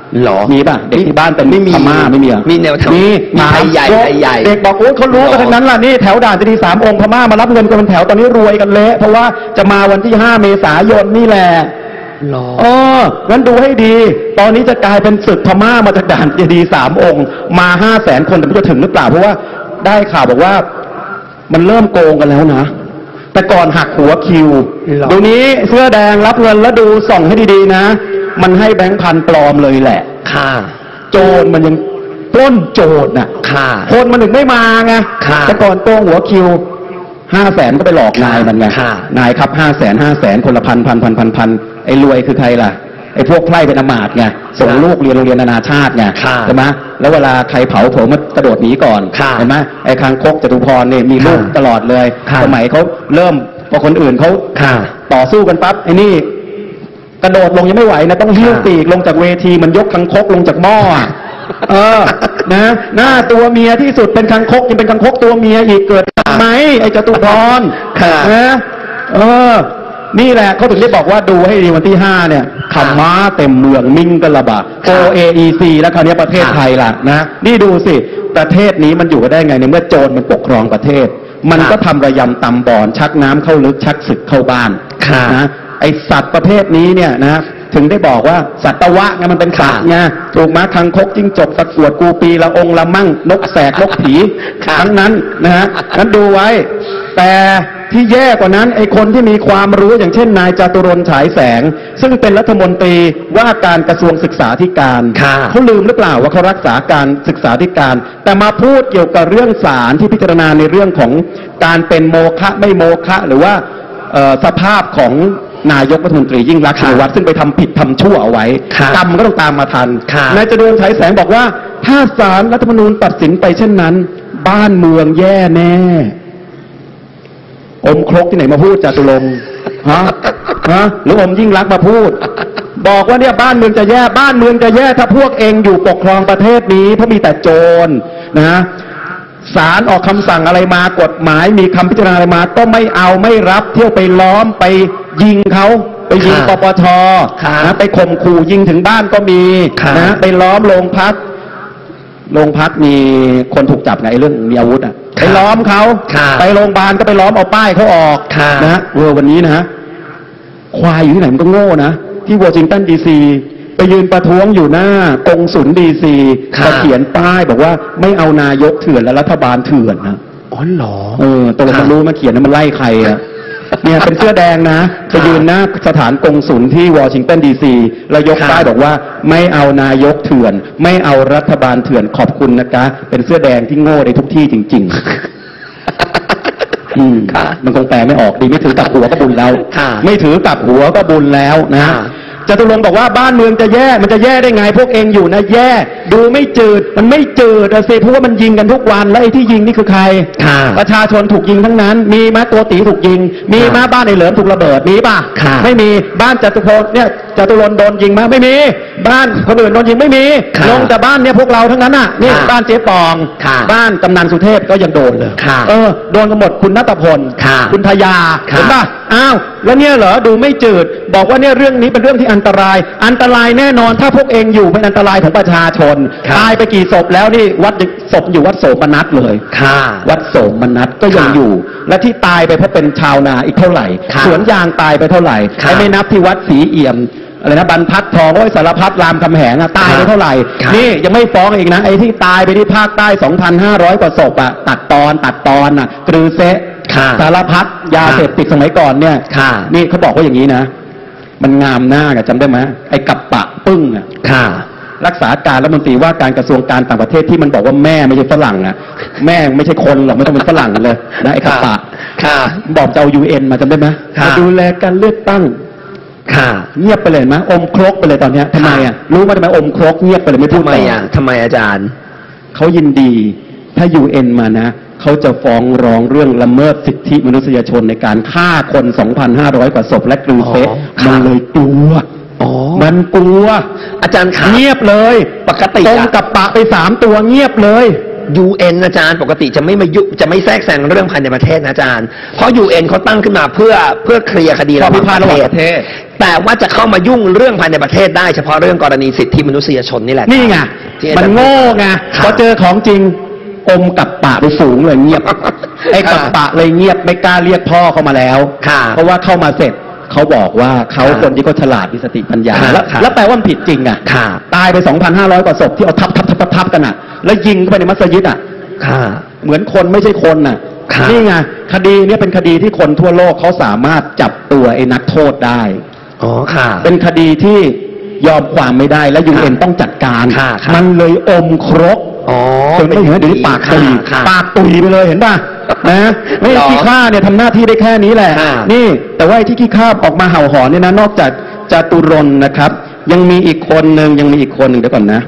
หรอมีป่ะเด็กที่บ้านเป็นไม่มีพม่าไม่มีเหรอมีแนวทางมีมีไทยใหญ่ถามไทยใหญ่เด็กบอกโอ้ยเขารู้กันทั้งนั้นล่ะนี่แถวด่านเจดีย์สามองค์พม่ามารับเงินกันเป็นแถวตอนนี้รวยกันเละเพราะว่าจะมาวันที่ห้าเมษายนนี่แหละหรอเอองั้นดูให้ดี ตอนนี้จะกลายเป็นศึกพม่ามาจากด่านเจดีย์สามองค์มาห้าแสนคนแต่ไม่รู้จะถึงหรือเปล่าเพราะว่าได้ข่าวบอกว่ามันเริ่มโกงกันแล้วนะแต่ก่อนหักหัวคิวหรอเดี๋ยวนี้เสื้อแดงรับเงินแล้วดูส่องให้ดีๆนะมันให้แบงค์พันปลอมเลยแหละค่ะโจรมันยังปล้นโจรน่ะค่ะคนมันถึงไม่มาไงค่ะแต่ก่อนโกงหัวคิวห้าแสนก็ไปหลอกนายมันไงค่ะนายครับห้าแสนห้าแสนคนละพันพันพันพันพันไอ้รวยคือใครล่ะไอ้พวกไพร่เป็นอมาตย์ไงส่งลูกเรียนโรงเรียนนานาชาติไงค่ะใช่ไหมแล้วเวลาใครเผาผมมันกระโดดหนีก่อนค่ะเห็นไหมไอ้คางคกจตุพรเนี่ยมีลูกค่ะตลอดเลยค่ะสมัยเขาเริ่มพอคนอื่นเขาค่ะต่อสู้กันปั๊บไอ้นี่ กระโดดลงยังไม่ไหวนะต้องหิ้วค่ะปีกลงจากเวทีมันยกคังคกลงจากหม้ออะเออ นะ หน้าตัวเมียที่สุดเป็นคังคกยังเป็นคังคกตัวเมียอีกเกิดไหมไอ้จตุพรค่ะนะเออ นี่แหละเขาถึงได้บอกว่าดูให้ดีวันที่ห้าเนี่ยขับม้าเต็มเมืองมิงกะละบะ โอ เอ อี ซี แล้วคราวนี้ประเทศไทยล่ะนะนี่ดูสิประเทศนี้มันอยู่กันได้ไงในเมื่อโจรมันปกครองประเทศ มันก็ทำระยำตำบอนชักน้ำเข้าลึกชักศึกเข้าบ้านค่ะนะไอสัตว์ประเภทนี้เนี่ยนะถึงได้บอกว่าสัตวะไงมันเป็นสัตว์ไงถูกไหมคังคกจิ้งจกตะกรวดกูปีละองละมั่งนกแสกนกผีค่ะทั้งนั้นนะฮะนั้นดูไว้ แต่ที่แย่กว่านั้นไอคนที่มีความรู้อย่างเช่นนายจตุรนต์ฉายแสง ซึ่งเป็นรัฐมนตรีว่าการกระทรวงศึกษาธิการค่ะเขาลืมหรือเปล่าว่าเขารักษาการศึกษาธิการ แต่มาพูดเกี่ยวกับเรื่องศาลที่พิจารณาในเรื่องของการเป็นโมฆะไม่โมฆะหรือว่าเอ่อสภาพของนายกรัฐมนตรียิ่งรักษณ์ชินวัตรซึ่งไปทำผิดทำชั่วเอาไว้ค่ะกรรมก็ต้องตามมาทันค่ะนายจตุรนต์ฉายแสงบอกว่า ถ้าศาลรัฐธรรมนูญตัดสินไปเช่นนั้น บ้านเมืองแย่แน่ อมครกที่ไหนมาพูดจตุรงค์ฮะฮะหรืออมยิ่งรักษณ์มาพูด บอกว่าเนี่ยบ้านเมืองจะแย่บ้านเมืองจะแย่ถ้าพวกเองอยู่ปกครองประเทศนี้เพราะมีแต่โจรนะศาลออกคำสั่งอะไรมากฎหมายมีคำพิจารณาอะไรมาก็ไม่เอาไม่รับเที่ยวไปล้อมไปยิงเขาไปยิงค่ะปปชค่ะนะไปข่มขู่ยิงถึงบ้านก็มีค่ะนะไปล้อมโรงพักโรงพักมีคนถูกจับไงไอ้เรื่องมีอาวุธอ่ะไปล้อมเขาค่ะไปโรงพยาบาลก็ไปล้อมเอาป้ายเขาออกค่ะนะเออวันนี้นะควายอยู่ที่ไหนมันก็โง่นะที่วอชิงตันดีซีไปยืนประท้วงอยู่หน้ากงสุลดีซีค่ะเขาเขียนป้ายบอกว่าไม่เอานายกเถื่อนและรัฐบาลเถื่อนนะอ๋อเหรอเออตกลงมันรู้มาเขียนนะมันไล่ใครอะเนี่ยเป็นเสื้อแดงนะไปยืนหน้าสถานกงสุลที่วอชิงตันดีซีแล้วยกค่ะป้ายบอกว่าไม่เอานายกเถื่อน ไม่เอารัฐบาลเถื่อนขอบคุณนะคะเป็นเสื้อแดงที่โง่ในทุกที่จริง ๆ อืมค่ะมันคงแปลไม่ออกดีไม่ถือกลับหัวก็บุญแล้วค่ะไม่ถือกลับหัวก็บุญแล้วนะค่ะจตุรงค์บอกว่าบ้านเมืองจะแย่มันจะแย่ได้ไง พวกเองอยู่นะแย่ดูไม่จืดมันไม่จืดอะสิเพราะว่ามันยิงกันทุกวันแล้วไอ้ที่ยิงนี่คือใครค่ะประชาชนถูกยิงทั้งนั้น มีไหมตัวตีถูกยิง มีไหมค่ะบ้านในเหลิมถูกระเบิดมีป่ะค่ะไม่มีบ้านจตุพลเนี่ยจตุรนต์โดนยิงไหมไม่มี บ้านคนอื่นโดนยิงไม่มีค่ะลงแต่บ้านเนี่ยพวกเราทั้งนั้นอ่ะนี่ค่ะบ้านเจ๊ปองค่ะบ้านกำนันสุเทพก็ยังโดนเลยค่ะเออโดนกันหมดคุณนัตพลค่ะคุณทยาค่ะเห็นป่ะอ้าวแล้วเนี่ยเหรอดูไม่จืด บอกว่าเนี่ยเรื่องนี้เป็นเรื่องที่อันตราย อันตรายแน่นอนถ้าพวกเองอยู่เป็นอันตรายของประชาชนค่ะตายไปกี่ศพแล้วนี่วัดศพอยู่วัดโสมนัสเลยค่ะวัดโสมนัสก็ยังค่ะอยู่ และที่ตายไปเพราะเป็นชาวนาอีกเท่าไหร่ค่ะสวนยางตายไปเท่าไหร่ค่ะไอ้ไม่นับที่วัดศรีเอี่ยมอะไรนะบรรทัดทองโอ้ยสารพัดรามคำแหงอะตายไปค่ะเท่าไหร่ค่ะนี่ยังไม่ฟ้องอีกนะไอ้ที่ตายไปที่ภาคใต้ สองพันห้าร้อย กว่าศพอะตัดตอนตัดตอนอะกรือเซะค่ะสารพัดยาเสพติดสมัยก่อนเนี่ยค่ะนี่เขาบอกว่าอย่างนี้นะ มันงามหน้าอะจำได้ไหมไอ้กับปะปึ้งอะค่ะรักษาการรัฐมนตรีว่าการกระทรวงการต่างประเทศที่มันบอกว่าแม่ไม่ใช่ฝรั่งอ่ะ แม่ไม่ใช่คนหรอกไม่ต้องเป็นฝรั่งเลยนะไอ้กระปะค่ะบอกจะเอายูเอ็นมาจำได้ไหมค่ะมาดูแลการเลือกตั้งค่ะเงียบไปเลยไหมอมครกไปเลยตอนเนี้ยทำไมอ่ะรู้ไหมทำไมอมครกเงียบไปเลยไม่พูดทำไมต่อ่ะทำไมอาจารย์เขายินดีถ้ายูเอ็นมานะเขาจะฟ้องร้องเรื่องละเมิดสิทธิมนุษยชนในการฆ่าคน สองพันห้าร้อย กว่าศพและกลือเซะอ๋อมันค่ะเลยกลัวอ๋อมันกลัวอาจารย์ขาเงียบเลยปกติตรงอะกับปะไปสามตัวเงียบเลยยู เอ็น อาจารย์ปกติจะไม่มายุจะไม่แทรกแซงเรื่องภายในประเทศนะอาจารย์เพราะ ยู เอ็น เขาตั้งขึ้นมาเพื่อเพื่อเคลียร์คดีระหว่างประเทศแต่ว่าจะเข้ามายุ่งเรื่องภายในประเทศได้เฉพาะเรื่องกรณีสิทธิมนุษยชนนี่แหละนี่ไงมันโง่ไงพอเจอของจริงอมกับปะไปสูงเลยเงียบไอ้กับปะเลยเงียบไม่กล้าเรียกพ่อเข้ามาแล้วเพราะว่าเข้ามาเสร็จเขาบอกว่าเขาคนที่เขาฉลาดมีสติปัญญาแล้วแล้วแปลว่ามันผิดจริงอ่ะตายไป สองพันห้าร้อย กว่าศพที่เอาทับทับทับทับทับกันอ่ะแล้วยิงเข้าไปในมัสยิดอ่ะเหมือนคนไม่ใช่คนน่ะนี่ไงคดีนี้เป็นคดีที่คนทั่วโลกเขาสามารถจับตัวไอ้นักโทษได้อ๋อค่ะเป็นคดีที่ยอมความไม่ได้และยูเอ็นต้องจัดการมันเลยอมครกอ๋อจนไม่เห็นเดี๋ยวนี้ปากตุยปากตุยไปเลยเห็นป่ะนะไม่ขี้ข้าเนี่ยทำหน้าที่ได้แค่นี้แหละนี่แต่ว่าที่ขี้ข้าออกมาเห่าหอนเนี่ยนะนอกจากจตุรนต์นะครับยังมีอีกคนหนึ่งยังมีอีกคนหนึ่งเดี๋ยวก่อนนะ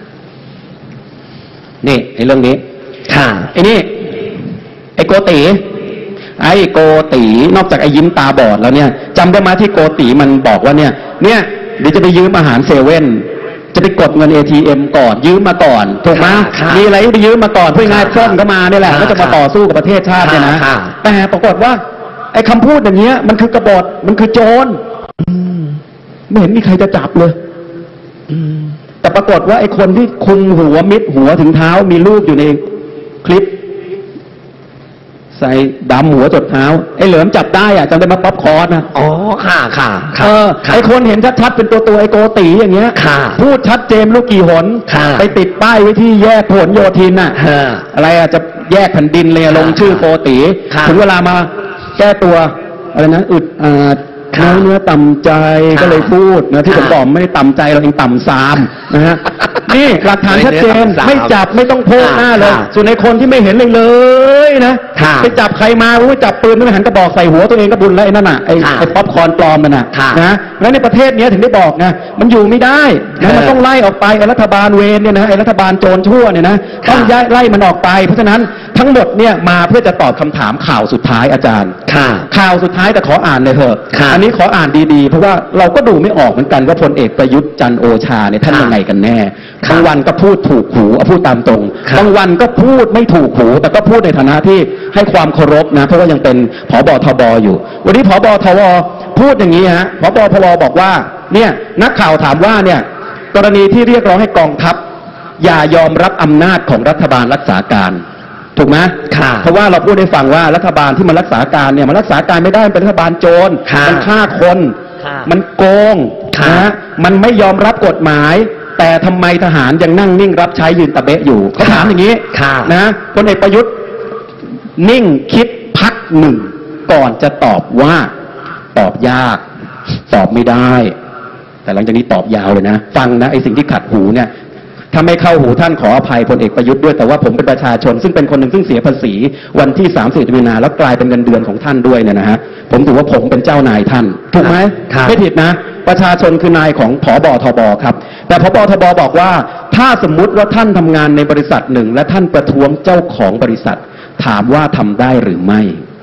นี่ไอ้เรื่องนี้ค่ะไอ้นี่ไอ้โกติไอ้โกตินอกจากไอ้ยิ้มตาบอดแล้วเนี่ยจำได้ไหมที่โกติมันบอกว่าเนี่ยเนี่ยเดี๋ยวจะไปยืมอาหารเซเว่นจะไปกดเงิน เอ ที เอ็ม ก่อนยืมมาก่อนถูกไหมมีอะไรไปยืมมาก่อนเพื่อง่ายปล้นเข้ามาเนี่ยแหละก็จะมาต่อสู้กับประเทศชาติเนี่ยนะแต่ปรากฏว่าไอ้คำพูดอย่างเงี้ยมันคือกบฏมันคือโจรไม่เห็นมีใครจะจับเลยแต่ปรากฏว่าไอ้คนที่คุมหัวมิดหัวถึงเท้ามีรูปอยู่ในคลิปใส่ดำหัวจดเท้าไอ้เหลิมจับได้อ่ะจำได้มาป๊อปคอร์นนะอ๋อค่ะค่ะเออไอ้คนเห็นชัดๆเป็นตัวตัวไอ้โกตีอย่างเงี้ยพูดชัดเจนลูกกี่หนไปติดป้ายไว้ที่แยกผลโยธินน่ะอะไรอ่ะจะแยกแผ่นดินเลยลงชื่อโกตีถึงเวลามาแก้ตัวอะไรนะอึดอัดเนื้อเนื้อต่ำใจก็เลยพูดนะที่ผมบอกไม่ได้ต่ำใจเราเองต่ำซามนะฮะนี่หลักฐานชัดเจนไม่จับไม่ต้องโพกหน้าเลยส่วนในคนที่ไม่เห็นเลยเลยนะไปจับใครมาว่าจับปืนไม่หันกระบอกใส่หัวตัวเองก็บุญแล้วไอ้นั่นน่ะไอ้ไอ้ป๊อปคอร์นปลอมมันน่ะนะแล้วในประเทศนี้ถึงได้บอกนะมันอยู่ไม่ได้นะมันต้องไล่ออกไปไอ้รัฐบาลเวรเนี่ยนะไอ้รัฐบาลโจรชั่วเนี่ยนะต้องย้ายไล่มันออกไปเพราะฉะนั้นทั้งหมดเนี่ยมาเพื่อจะตอบคำถามข่าวสุดท้ายอาจารย์ข่าวสุดท้ายแต่ขออ่านเลยเถอะอันนี้ขออ่านดีๆเพราะว่าเราก็ดูไม่ออกเหมือนกันว่าพลเอกประยุทธ์จันทร์โอชาเนี่ยท่านยังไงกันแน่บางวันก็พูดถูกหูพูดตามตรงบางวันก็พูดไม่ถูกหูแต่ก็พูดในฐานะที่ให้ความเคารพนะเพราะว่ายังเป็นผบทบอยู่วันนี้ผบทบพูดอย่างนี้ฮะผบทบบอกว่าเนี่ยนักข่าวถามว่าเนี่ยกรณีที่เรียกร้องให้กองทัพอย่ายอมรับอำนาจของรัฐบาลรักษาการถูกไหมเพราะว่าเราพูดให้ฟังว่ารัฐบาลที่มันรักษาการเนี่ยมันรักษาการไม่ได้เป็นรัฐบาลโจรมันฆ่าคนมันโกงนะมันไม่ยอมรับกฎหมายแต่ทำไมทหารยังนั่งนิ่งรับใช้ยืนตะเบะอยู่เขาถามอย่างนี้นะพลเอกประยุทธ์นิ่งคิดพักหนึ่งก่อนจะตอบว่าตอบยากตอบไม่ได้แต่หลังจากนี้ตอบยาวเลยนะฟังนะไอ้สิ่งที่ขัดหูเนี่ยถ้าไม่เข้าหูท่านขออภัยพลเอกประยุทธ์ด้วยแต่ว่าผมเป็นประชาชนซึ่งเป็นคนหนึ่งซึ่งเสียภาษีวันที่สามสิบมีนาแล้วกลายเป็นเงินเดือนของท่านด้วยเนี่ยนะฮะผมถือว่าผมเป็นเจ้านายท่านถูกไหมไม่ผิดนะประชาชนคือนายของผบทบครับแต่ผบทบบอกว่าถ้าสมมุติว่าท่านทำงานในบริษัทหนึ่งและท่านประท้วงเจ้าของบริษัทถามว่าทำได้หรือไม่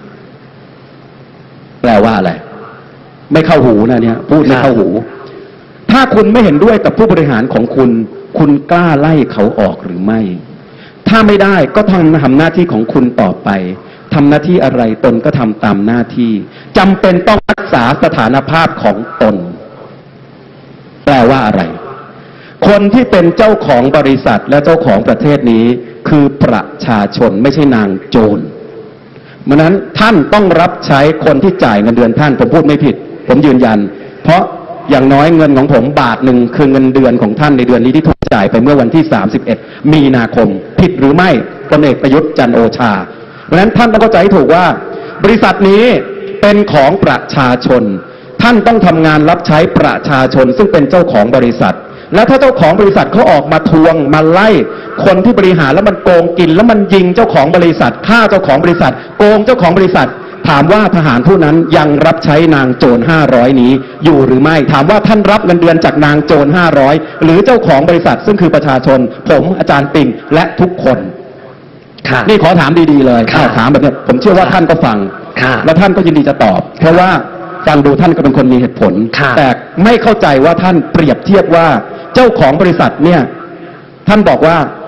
แปลว่าอะไรไม่เข้าหูนะเนี่ยพูดไม่เข้าหูถ้าคุณไม่เห็นด้วยกับผู้บริหารของคุณคุณกล้าไล่เขาออกหรือไม่ถ้าไม่ได้ก็ทำทำหน้าที่ของคุณต่อไปทำหน้าที่อะไรตนก็ทำตามหน้าที่จำเป็นต้องรักษาสถานภาพของตนแปลว่าอะไรคนที่เป็นเจ้าของบริษัทและเจ้าของประเทศนี้คือประชาชนไม่ใช่นางโจรเพราะนั้นท่านต้องรับใช้คนที่จ่ายเงินเดือนท่านผมพูดไม่ผิดผมยืนยันเพราะอย่างน้อยเงินของผมบาทหนึ่งคือเงินเดือนของท่านในเดือนนี้ที่ถูกจ่ายไปเมื่อวันที่สามสิบเอ็ดมีนาคมผิดหรือไม่พลเอกประยุทธ์จันทร์โอชาเพราะฉะนั้นท่านต้องเข้าใจให้ถูกว่าบริษัทนี้เป็นของประชาชนท่านต้องทำงานรับใช้ประชาชนซึ่งเป็นเจ้าของบริษัทและถ้าเจ้าของบริษัทเขาออกมาทวงมาไล่คนที่บริหารแล้วมันโกงกินแล้วมันยิงเจ้าของบริษัทฆ่าเจ้าของบริษัทโกงเจ้าของบริษัทถามว่าทหารผู้นั้นยังรับใช้นางโจรห้าร้อยนี้อยู่หรือไม่ถามว่าท่านรับเงินเดือนจากนางโจรห้าร้อยหรือเจ้าของบริษัทซึ่งคือประชาชนผมอาจารย์ปิงและทุกคนนี่ขอถามดีๆเลยถามแบบนี้ผมเชื่อว่าท่านก็ฟังและท่านก็ยินดีจะตอบเพราะว่าฟังดูท่านก็เป็นคนมีเหตุผลแต่ไม่เข้าใจว่าท่านเปรียบเทียบว่าเจ้าของบริษัทเนี่ยท่านบอกว่า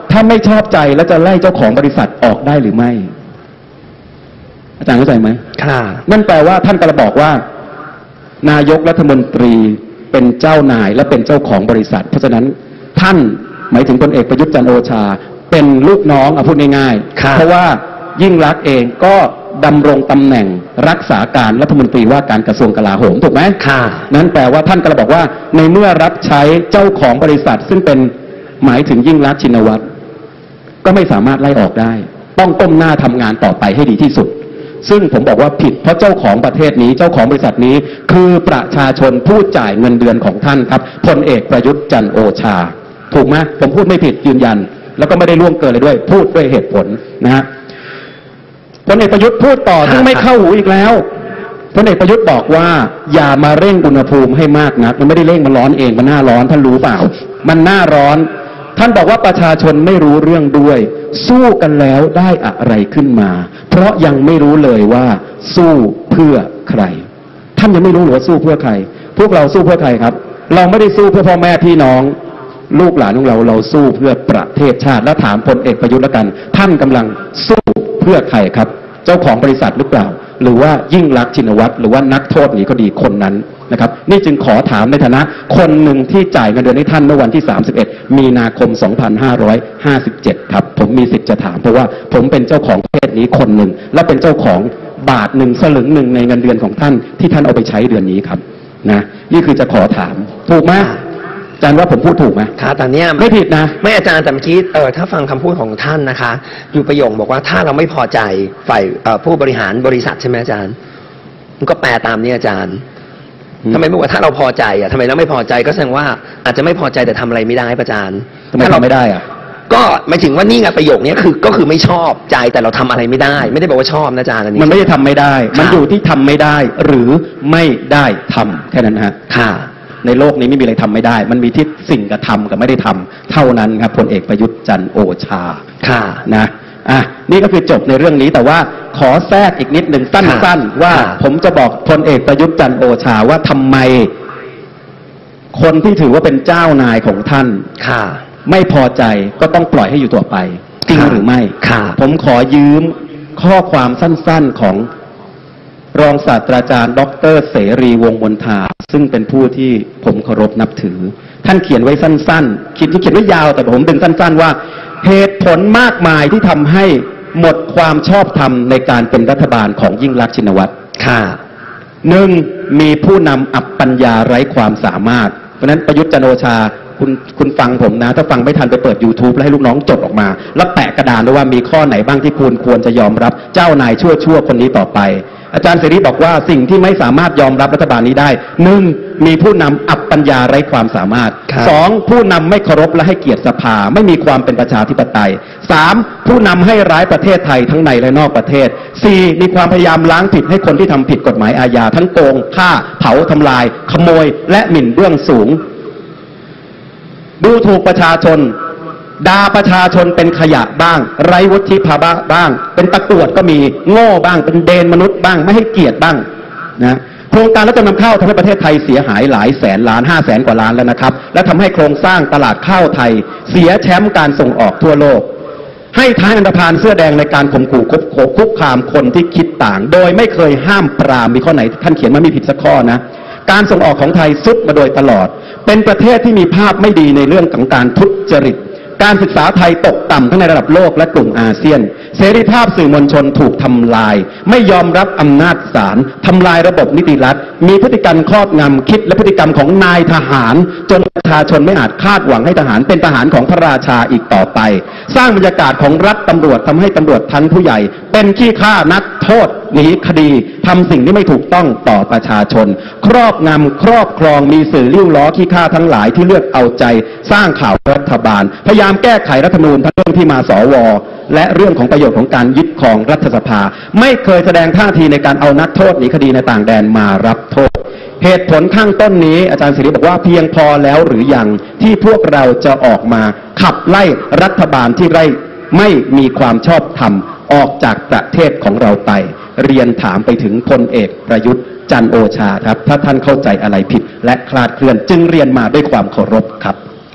ถ้าไม่ชอบใจแล้วจะไล่เจ้าของบริษัทออกได้หรือไม่ อาจารย์เข้าใจไหมค่ะนั่นแปลว่าท่านกำลังบอกว่า นายกรัฐมนตรีเป็นเจ้านายและเป็นเจ้าของบริษัท เพราะฉะนั้นท่านหมายถึงพลเอกประยุทธ์จันทร์โอชาเป็นลูกน้องเอาพูดง่ายๆเพราะว่ายิ่งรักษณ์เองก็ดำรงตำแหน่งรักษาการรัฐมนตรีว่าการกระทรวงกลาโหมถูกไหมค่ะนั้นแปลว่าท่านกำลังบอกว่าในเมื่อรับใช้เจ้าของบริษัทซึ่งเป็นหมายถึงยิ่งรักษณ์ชินวัตรก็ไม่สามารถไล่ออกได้ต้องก้มหน้าทำงานต่อไปให้ดีที่สุดซึ่งผมบอกว่าผิดเพราะเจ้าของประเทศนี้เจ้าของบริษัทนี้คือประชาชนผู้จ่ายเงินเดือนของท่านครับพลเอกประยุทธ์จันทร์โอชาถูกไหมผมพูดไม่ผิดยืนยันแล้วก็ไม่ได้ล่วงเกินเลยด้วยพูดด้วยเหตุผลนะฮะพลเอกประยุทธ์พูดต่อซึ่งไม่เข้าหูอีกแล้วพลเอกประยุทธ์บอกว่าอย่ามาเร่งอุณหภูมิให้มากนักมันไม่ได้เร่งมันร้อนเองมันหน้าร้อนท่านรู้เปล่ามันหน้าร้อนท่านบอกว่าประชาชนไม่รู้เรื่องด้วยสู้กันแล้วได้อะไรขึ้นมาเพราะยังไม่รู้เลยว่าสู้เพื่อใครท่านยังไม่รู้หรือว่าสู้เพื่อใครพวกเราสู้เพื่อใครครับเราไม่ได้สู้เพื่อพ่อแม่พี่น้องลูกหลานของเราเราสู้เพื่อประเทศชาติแล้วถามพลเอกประยุทธ์แล้วกันท่านกำลังสู้เพื่อใครครับเจ้าของบริษัทหรือเปล่าหรือว่ายิ่งรักษณ์ชินวัตรหรือว่านักโทษหนีคดีคนนั้นนะครับนี่จึงขอถามในฐานะคนหนึ่งที่จ่ายเงินเดือนให้ท่านเมื่อวันที่สามสิบเอ็ดมีนาคมสองพันห้าร้อยห้าสิบเจ็ดครับผมมีสิทธิ์จะถามเพราะว่าผมเป็นเจ้าของประเทศนี้คนหนึ่งและเป็นเจ้าของบาทหนึ่งสลึงหนึ่งในเงินเดือนของท่านที่ท่านเอาไปใช้เดือนนี้ครับนะนี่คือจะขอถามถูกไหมอาจารย์ว่าผมพูดถูกไหมค่ะแต่เนี้ยไม่ผิดนะไม่อาจารย์แต่เมื่อกี้เออถ้าฟังคำพูดของท่านนะคะอยู่ประโยคบอกว่าถ้าเราไม่พอใจฝ่ายผู้บริหารบริษัทใช่ไหมอาจารย์มันก็แปลตามนี้อาจารย์ทำไมไม่บอกว่าถ้าเราพอใจอ่ะทำไมเราไม่พอใจก็แสดงว่าอาจจะไม่พอใจแต่ทำอะไรไม่ได้อาจารย์ทำไมเราไม่ได้อ่ะก็หมายถึงว่านี่ไงประโยคนี้คือก็คือไม่ชอบใจแต่เราทำอะไรไม่ได้ไม่ได้บอกว่าชอบนะอาจารย์อันนี้มันไม่ได้ทำไม่ได้มันอยู่ที่ทำไม่ได้หรือไม่ได้ทำแค่นั้นฮะค่ะในโลกนี้ไม่มีอะไรทำไม่ได้มันมีที่สิ่งกระทำกับไม่ได้ทำเท่านั้นครับพลเอกประยุทธ์จันทร์โอชาค่ะนะอ่ะนี่ก็คือจบในเรื่องนี้แต่ว่าขอแทรกอีกนิดหนึ่งสั้นๆว่าผมจะบอกพลเอกประยุทธ์จันทร์โอชาว่าทำไมคนที่ถือว่าเป็นเจ้านายของท่านค่ะไม่พอใจก็ต้องปล่อยให้อยู่ต่อไปจริงหรือไม่ค่ะผมขอยืมข้อความสั้นๆของรองศาสตราจารย์ดร.เสรีวงศ์มนทาซึ่งเป็นผู้ที่ผมเคารพนับถือท่านเขียนไว้สั้นๆคิดที่เขียนไว้ยาวแต่ผมดึงสั้นๆว่าเหตุผลมากมายที่ทำให้หมดความชอบธรรมในการเป็นรัฐบาลของยิ่งรักษณ์ชินวัตรค่ะหนึ่งมีผู้นำอับปัญญาไร้ความสามารถเพราะฉะนั้นประยุทธ์จันทร์โอชาคุณคุณฟังผมนะถ้าฟังไม่ทันไปเปิด YouTube แล้วให้ลูกน้องจดออกมาแล้วแปะกระดานด้วยว่ามีข้อไหนบ้างที่ควรควรจะยอมรับเจ้านายชั่วชั่วคนนี้ต่อไปอาจารย์เสรีบอกว่าสิ่งที่ไม่สามารถยอมรับรัฐบาลนี้ได้หนึ่งมีผู้นำอับปัญญาไร้ความสามารถสองผู้นำไม่เคารพและให้เกียรติสภาไม่มีความเป็นประชาธิปไตยสามผู้นำให้ร้ายประเทศไทยทั้งในและนอกประเทศสี่มีความพยายามล้างผิดให้คนที่ทำผิดกฎหมายอาญาทั้งโกงฆ่าเผาทำลายขโมยและหมิ่นเบื้องสูงดูถูกประชาชนด่าประชาชนเป็นขยะบ้างไร้วุฒิภาวะบ้างเป็นตะกรวดก็มีโง่บ้างเป็นเดนมนุษย์บ้างไม่ให้เกียรติบ้างนะโครงการรับจำนำข้าวทำให้ประเทศไทยเสียหายหลายแสนล้านห้าแสนกว่าล้านแล้วนะครับและทำให้โครงสร้างตลาดข้าวไทยเสียแชมป์การส่งออกทั่วโลกให้ท้ายอันธพาลเสื้อแดงในการข่มขู่คุกคามคนที่คิดต่างโดยไม่เคยห้ามปรามมีข้อไหนท่านเขียนมาไม่ผิดสักข้อนะการส่งออกของไทยซุดมาโดยตลอดเป็นประเทศที่มีภาพไม่ดีในเรื่องของการทุจริตการศึกษาไทยตกต่ำทั้งในระดับโลกและกลุ่มอาเซียนเสรีภาพสื่อมวลชนถูกทำลายไม่ยอมรับอำนาจศาลทำลายระบบนิติรัฐมีพฤติกรรมครอบงำคิดและพฤติกรรมของนายทหารจนประชาชนไม่อาจคาดหวังให้ทหารเป็นทหารของพระราชาอีกต่อไปสร้างบรรยากาศของรัฐตำรวจทำให้ตำรวจชั้นผู้ใหญ่เป็นขี้ข้านักโทษหนีคดีทำสิ่งที่ไม่ถูกต้องต่อประชาชนครอบงำครอบครองมีสื่อลิ้วล้อขี้ข้าทั้งหลายที่เลือกเอาใจสร้างข่าวรัฐบาลพยายามแก้ไขรัฐธรรมนูญทั้งเรื่องที่มาสวและเรื่องของประโยชน์ของการยึดครองรัฐสภาไม่เคยแสดงท่าทีในการเอานักโทษหนีคดีในต่างแดนมารับโทษเหตุผลข้างต้นนี้อาจารย์ศิริบอกว่าเพียงพอแล้วหรือยังที่พวกเราจะออกมาขับไล่รัฐบาลที่ไร้ไม่มีความชอบธรรมออกจากประเทศของเราไปเรียนถามไปถึงพลเอกประยุทธ์จันทร์โอชาครับถ้าท่านเข้าใจอะไรผิดและคลาดเคลื่อนจึงเรียนมาด้วยความเคารพครับ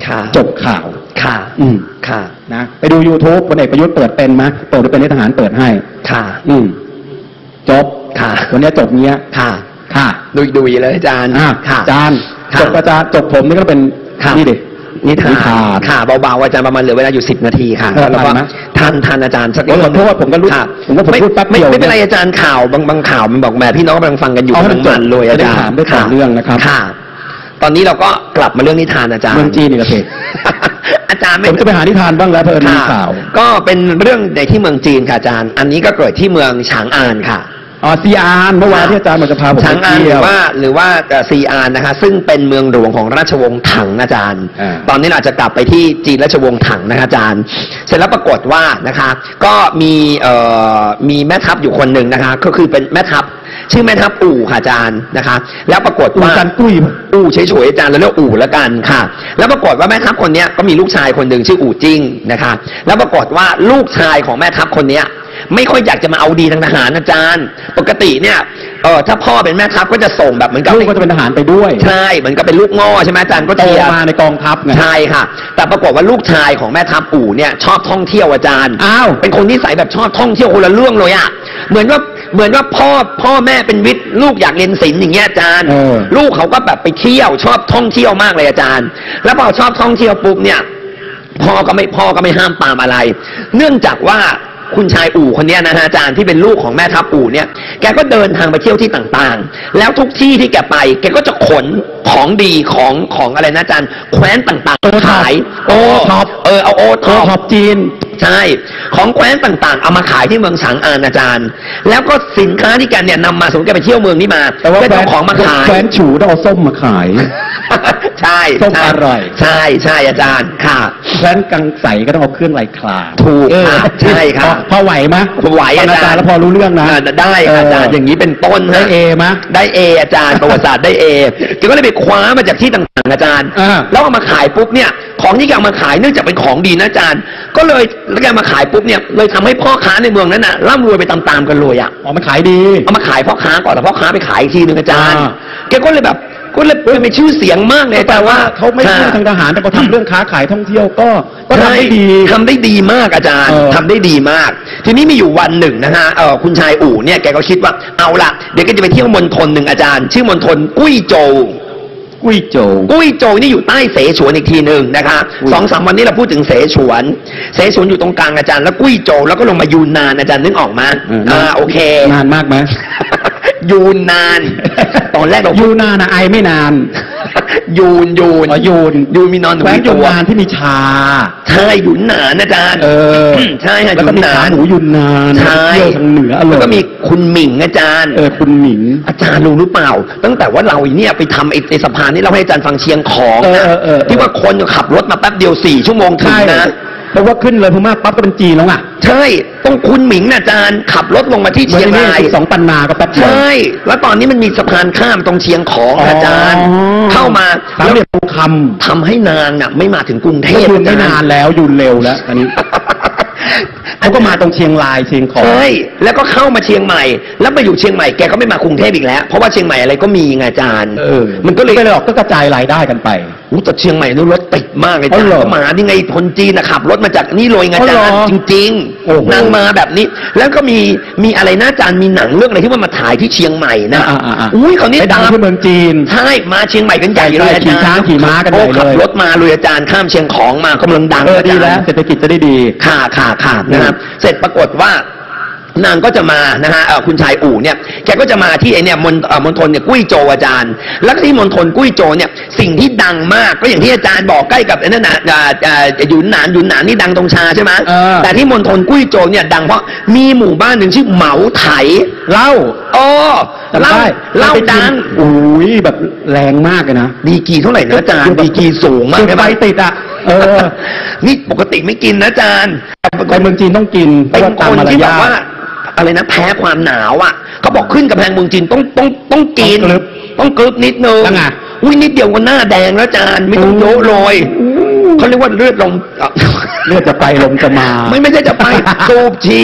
ค่ะจบข่าวค่ะอืมค่ะนะไปดู YouTube พลเอกประยุทธ์เปิดเป็นไหมเปิดไปเป็นที่ทหารเปิดให้ค่ะอืมจบค่ะวันนี้จบเงี้ยค่ะค่ะดุยดุยๆเลยอาจารย์อ่าค่ะอาจารย์ค่ะจบอาจารย์จบผมนี่ก็เป็นค่ะนี่ดินิทานิทานนค่ะเบาๆอาจารย์ประมาณเหลือเวลาอยู่สิบนาทีค่ะเออแล้วก็ทันไหมทันทันอาจารย์สักโอ้ยขอโทษผมก็รู้ค่ะผมก็ผมไพูดแป๊บเดียวไม่ไม่เป็นไรอาจารย์ข่าวบางบางข่าวมันบอกแหมพี่น้องกำลังฟังกันอยู่เอาให้กำลังมันเลยอาจารย์จะได้ถามได้ต่อเนื่องนะครับค่ะ ตอนนี้เราก็กลับมาเรื่องนิทานอาจารย์เมืองจีนนี่กระเทศอาจารย์ผไม่มจะไปหานิทานบ้างแล้วเพิ่นมีค่ะข่าวก็เป็นเรื่องในที่เมืองจีนค่ะอาจารย์ อันนี้ก็เกิดที่เมืองฉางอานค่ะอ๋อซีอานเมื่อวานที่อาจารย์มาจะพาผมฉางไปอานหเที่รืยวอว่าหรือว่าซีอานนะคะซึ่งเป็นเมืองหลวงของราชวงศ์ถังอาจารย์อ่าตอนนี้เราจะกลับไปที่จีนราชวงศ์ถังนะคะอาจารย์ เสร็จแล้วปรากฏว่านะคะ ก็มีเอ่อมีแม่ทัพอยู่คนหนึ่งนะคะ ก็คือเป็นแม่ทัพชื่อแม่ทัพอู่ค่ะอาจารย์นะคะ แล้วปรากฏอูว่ากันกุ้ยอู่เฉยๆอาจารย์แล้วเรียกอู่แล้วกันค่ะ แล้วปรากฏว่าแม่ทัพคนเนี้ยก็มีลูกชายคนหนึ่งชื่ออู่จิ้งนะคะ แล้วปรากฏว่าลูกชายของแม่ทัพคนเนี้ยไม่ค่อยอยากจะมาเอาดีทางทหารอาจารย์ ปกติเนี่ยเออถ้าพ่อเป็นแม่ทัพก็จะส่งแบบเหมือนกับลูกก็จะเป็นทหารไปด้วยใช่เหมือนกับเป็นลูกง่อใช่ไหมอาจารย์ก็โตเชียร์มาในกองทัพไงใช่ค่ะ แต่ปรากฏว่าลูกชายของแม่ทัพอู่เนี่ยชอบท่องเที่ยวอาจารย์อ้าวเป็นคนที่ใส่แบบชอบท่องเที่ยวคนละเรื่องเลยอ่ะเหมือนว่าเหมือนว่าพ่อพ่อแม่เป็นวิทย์ลูกอยากเรียนศิลป์อย่างเงี้ยอาจารย์เออลูกเขาก็แบบไปเที่ยวชอบท่องเที่ยวมากเลยอาจารย์ แล้วพอชอบท่องเที่ยวปุ๊บเนี่ยพ่อก็ไม่พ่อก็ไม่ห้ามปรามอะไร เนื่องจากว่าคุณชายอู่คนเนี้ยนะฮะอาจารย์ที่เป็นลูกของแม่ทัพอู่เนี่ยแกก็เดินทางไปเที่ยวที่ต่างๆ แล้วทุกที่ที่แกไปแกก็จะขนของดีของของอะไรนะอาจารย์แคว้นต่างๆขายโอท็อปเออเอาโอโตท็อปท็อปจีนใช่ ของแคว้นต่างๆ เอามาขายที่เมืองฉางอานอาจารย์ แล้วก็สินค้าที่แกเนี่ยนำมาสมมติแกไปเที่ยวเมืองนี้มาแต่ว่าแกแฟจะนเอาของมาขายแฟนฉูต้องเอาส้มมาขายใช่ส้มใช่อร่อยใช่ใช่อาจารย์ค่ะแฟนกังใสก็ต้องเอาเครื่องลายคลาถูกเออค่ะใช่ค่ะพอพอไหวไหมไหวฟังอาจารย์แล้วพอรู้เรื่องนะอ่าได้ค่ะอาจารย์อย่างนี้เป็นต้นได้ฮะเอมะได้เออาจารย์ประวัติศาสตร์ได้เอแกก็เลยไปคว้ามาจากที่ต่างๆอาจารย์อ่าแล้วเอามาขายปุ๊บเนี่ยของที่แกเอามาขายเนื่องจากเป็นของดีนะอาจารย์ ก็เลยแล้วแกมาขายปุ๊บเนี่ยเลยทำให้พ่อค้าในเมืองนั้นน่ะร่ำรวยไปตามๆกันเลยอ่ะอ๋อมันขายดีเอามาขายพ่อค้าก่อนแล้วพ่อค้าไปขายอีกทีหนึ่งอาจารย์อ่าแกก็เลยแบบก็เลยเป็นชื่อเสียงมากเลยแต่ว่าอจรย์เขาไม่พูดทางทหารแต่เขาทำเรื่องค้าขายท่องเที่ยวก็ก็ทำได้ดีทำได้ดีมากอาจารย์เออทำได้ดีมาก ทีนี้มีอยู่วันหนึ่งนะฮะเออคุณชายอู่เนี่ยแกก็คิดว่าเอาละเดี๋ยวก็จะไปเที่ยวมณฑลหนึ่งอาจารย์ ชื่อมณฑลกุ้ยโจวกุ้ยโจวกุ้ยโจวนี่อยู่ใต้เสฉวนอีกทีหนึ่งนะคะอุ้ยสองสามวันนี้เราพูดถึงเสฉวน เสฉวนอยู่ตรงกลางอาจารย์แล้วกุ้ยโจวแล้วก็ลงมายูนนานอาจารย์นึกออกมาเอออ่าโอเคนานมากไหมยูนนาน ตอนแรกเรายูนานนะไอไม่นานยูนยูนอ๋อยูนยูนมีนอนหนูแคว้นมียูตัวนานที่มีชาใช่หยุนหนานอาจารย์เออใช่ค่ะแล้วก็มีหยุนหขานาหมูยุนนานใช่เที่ยวทางเหนืออร่อยแล้วก็มีคุณหมิงอาจารย์เออคุณหมิงอาจารย์รู้หรือเปล่า ตั้งแต่ว่าเราเนี่ยไปทำไอ้ไอ้สะพานนี่เราให้อาจารย์ฟังเชียงของเออนะเออเออที่ว่าคนขับรถมาแป๊บเดียวสี่ชั่วโมงถึงใช่นะเพราะว่าขึ้นเลยพม่าปั๊บก็เป็นจีนแล้วอ่ะใช่ต้องคุณหมิงนะอาจารย์ขับรถลงมาที่เหมือนเชียงนี่รายสิบสองปันนาก็แป๊บเดียวใช่ แล้วตอนนี้มันมีสะพานข้ามตรงเชียงของอาจารย์อ๋อเข้ามาสามแล้วเหลี่ยมทองคทำให้นางน่ะไม่มาถึงกรุงำเทก็พยุนไม่อจรย์นานแล้วยุนเร็วแล้ว อันนี้ เขาก็มาตรงเชียงรายเชียงของใช่แล้วก็เข้ามาเชียงใหม่ แล้วมาอยู่เชียงใหม่แกก็ไม่มากรุงเทพอีกแล้ว เพราะว่าเชียงใหม่อะไรก็มีไงอาจารย์เออมันก็เลยไม่เลยหรอกก็กระจายรายได้กันไปอู้แต่เชียงใหม่นี่รถติดมากเลยอ๋จ้าอเหรอก็มานี่ไงคนจีนนะขับรถมาจากนี่เลยไงอ๋ออาเหรอจารย์จริงโอ้โหๆนางมาแบบนี้ แล้วก็มีมีอะไรนะอาจารย์มีหนังเรื่องอะไรที่ว่ามาถ่ายที่เชียงใหม่นะอ่าอ่าอ่าอุ้ยเขาวนี่ไปดังตามที่เมืองจีนใช่มาเชียงใหม่กันใหญ่เลยอาขี่จารย์ช้างขี่ม้ากันใหญ่โอ้ขับเลยรถมาเลยอาจารย์ข้ามเชียงของมากำลังดังเออดีาจารย์แล้วเศรษฐกิจจะได้ดีค่ะค่ะค่ะนะครับเสร็จปรากฏว่านางก็จะมานะฮะเอ่อคุณชายอู่เนี่ยแกก็จะมาที่ไอเนี่ยมณเอ่อมณฑลเนี่ยกุ้ยโจวอาจารย์ แล้วที่มณฑลกุ้ยโจวเนี่ยสิ่งที่ดังมากก็อย่างที่อาจารย์บอกใกล้กับไอ้นั่นนะอ่าอ่าหยุนหนานหยุนหนานนี่ดังตรงชาใช่ไหมเออแต่ที่มณฑลกุ้ยโจวเนี่ยดังเพราะมีหมู่บ้านหนึ่งชื่อเหมาไถเหล้าโอ้จำเล่าได้เล่าไปกินดังอุ้ยแบบแรงมากเลยนะดีกรีเท่าไหร่นะอาจารย์ดีกรีสูงมากจุดใช่ไหไฟมติดอ่ะ เออนี่ปกติไม่กินนะอาจารย์ไปเมืองจีนต้องกินเพเป็ราะนว่าตาคมนมารที่แบยาบว่าทอะไรนะแพ้ความหนาวอ่ะเขาบอกขึ้นกำแพงเมืองจีนต้องต้องต้องกินต้องกรึบต้องกรึบนิดนึงแล้วไงอุ้ยนิดเดียวก็หน้าแดงแล้วอาจารย์ไม่ต้องโยะโรยเขาเรียกว่าเลือดลมเลือดจะไปลมจะมาไม่ไม่ใช่จะไป สูบฉีด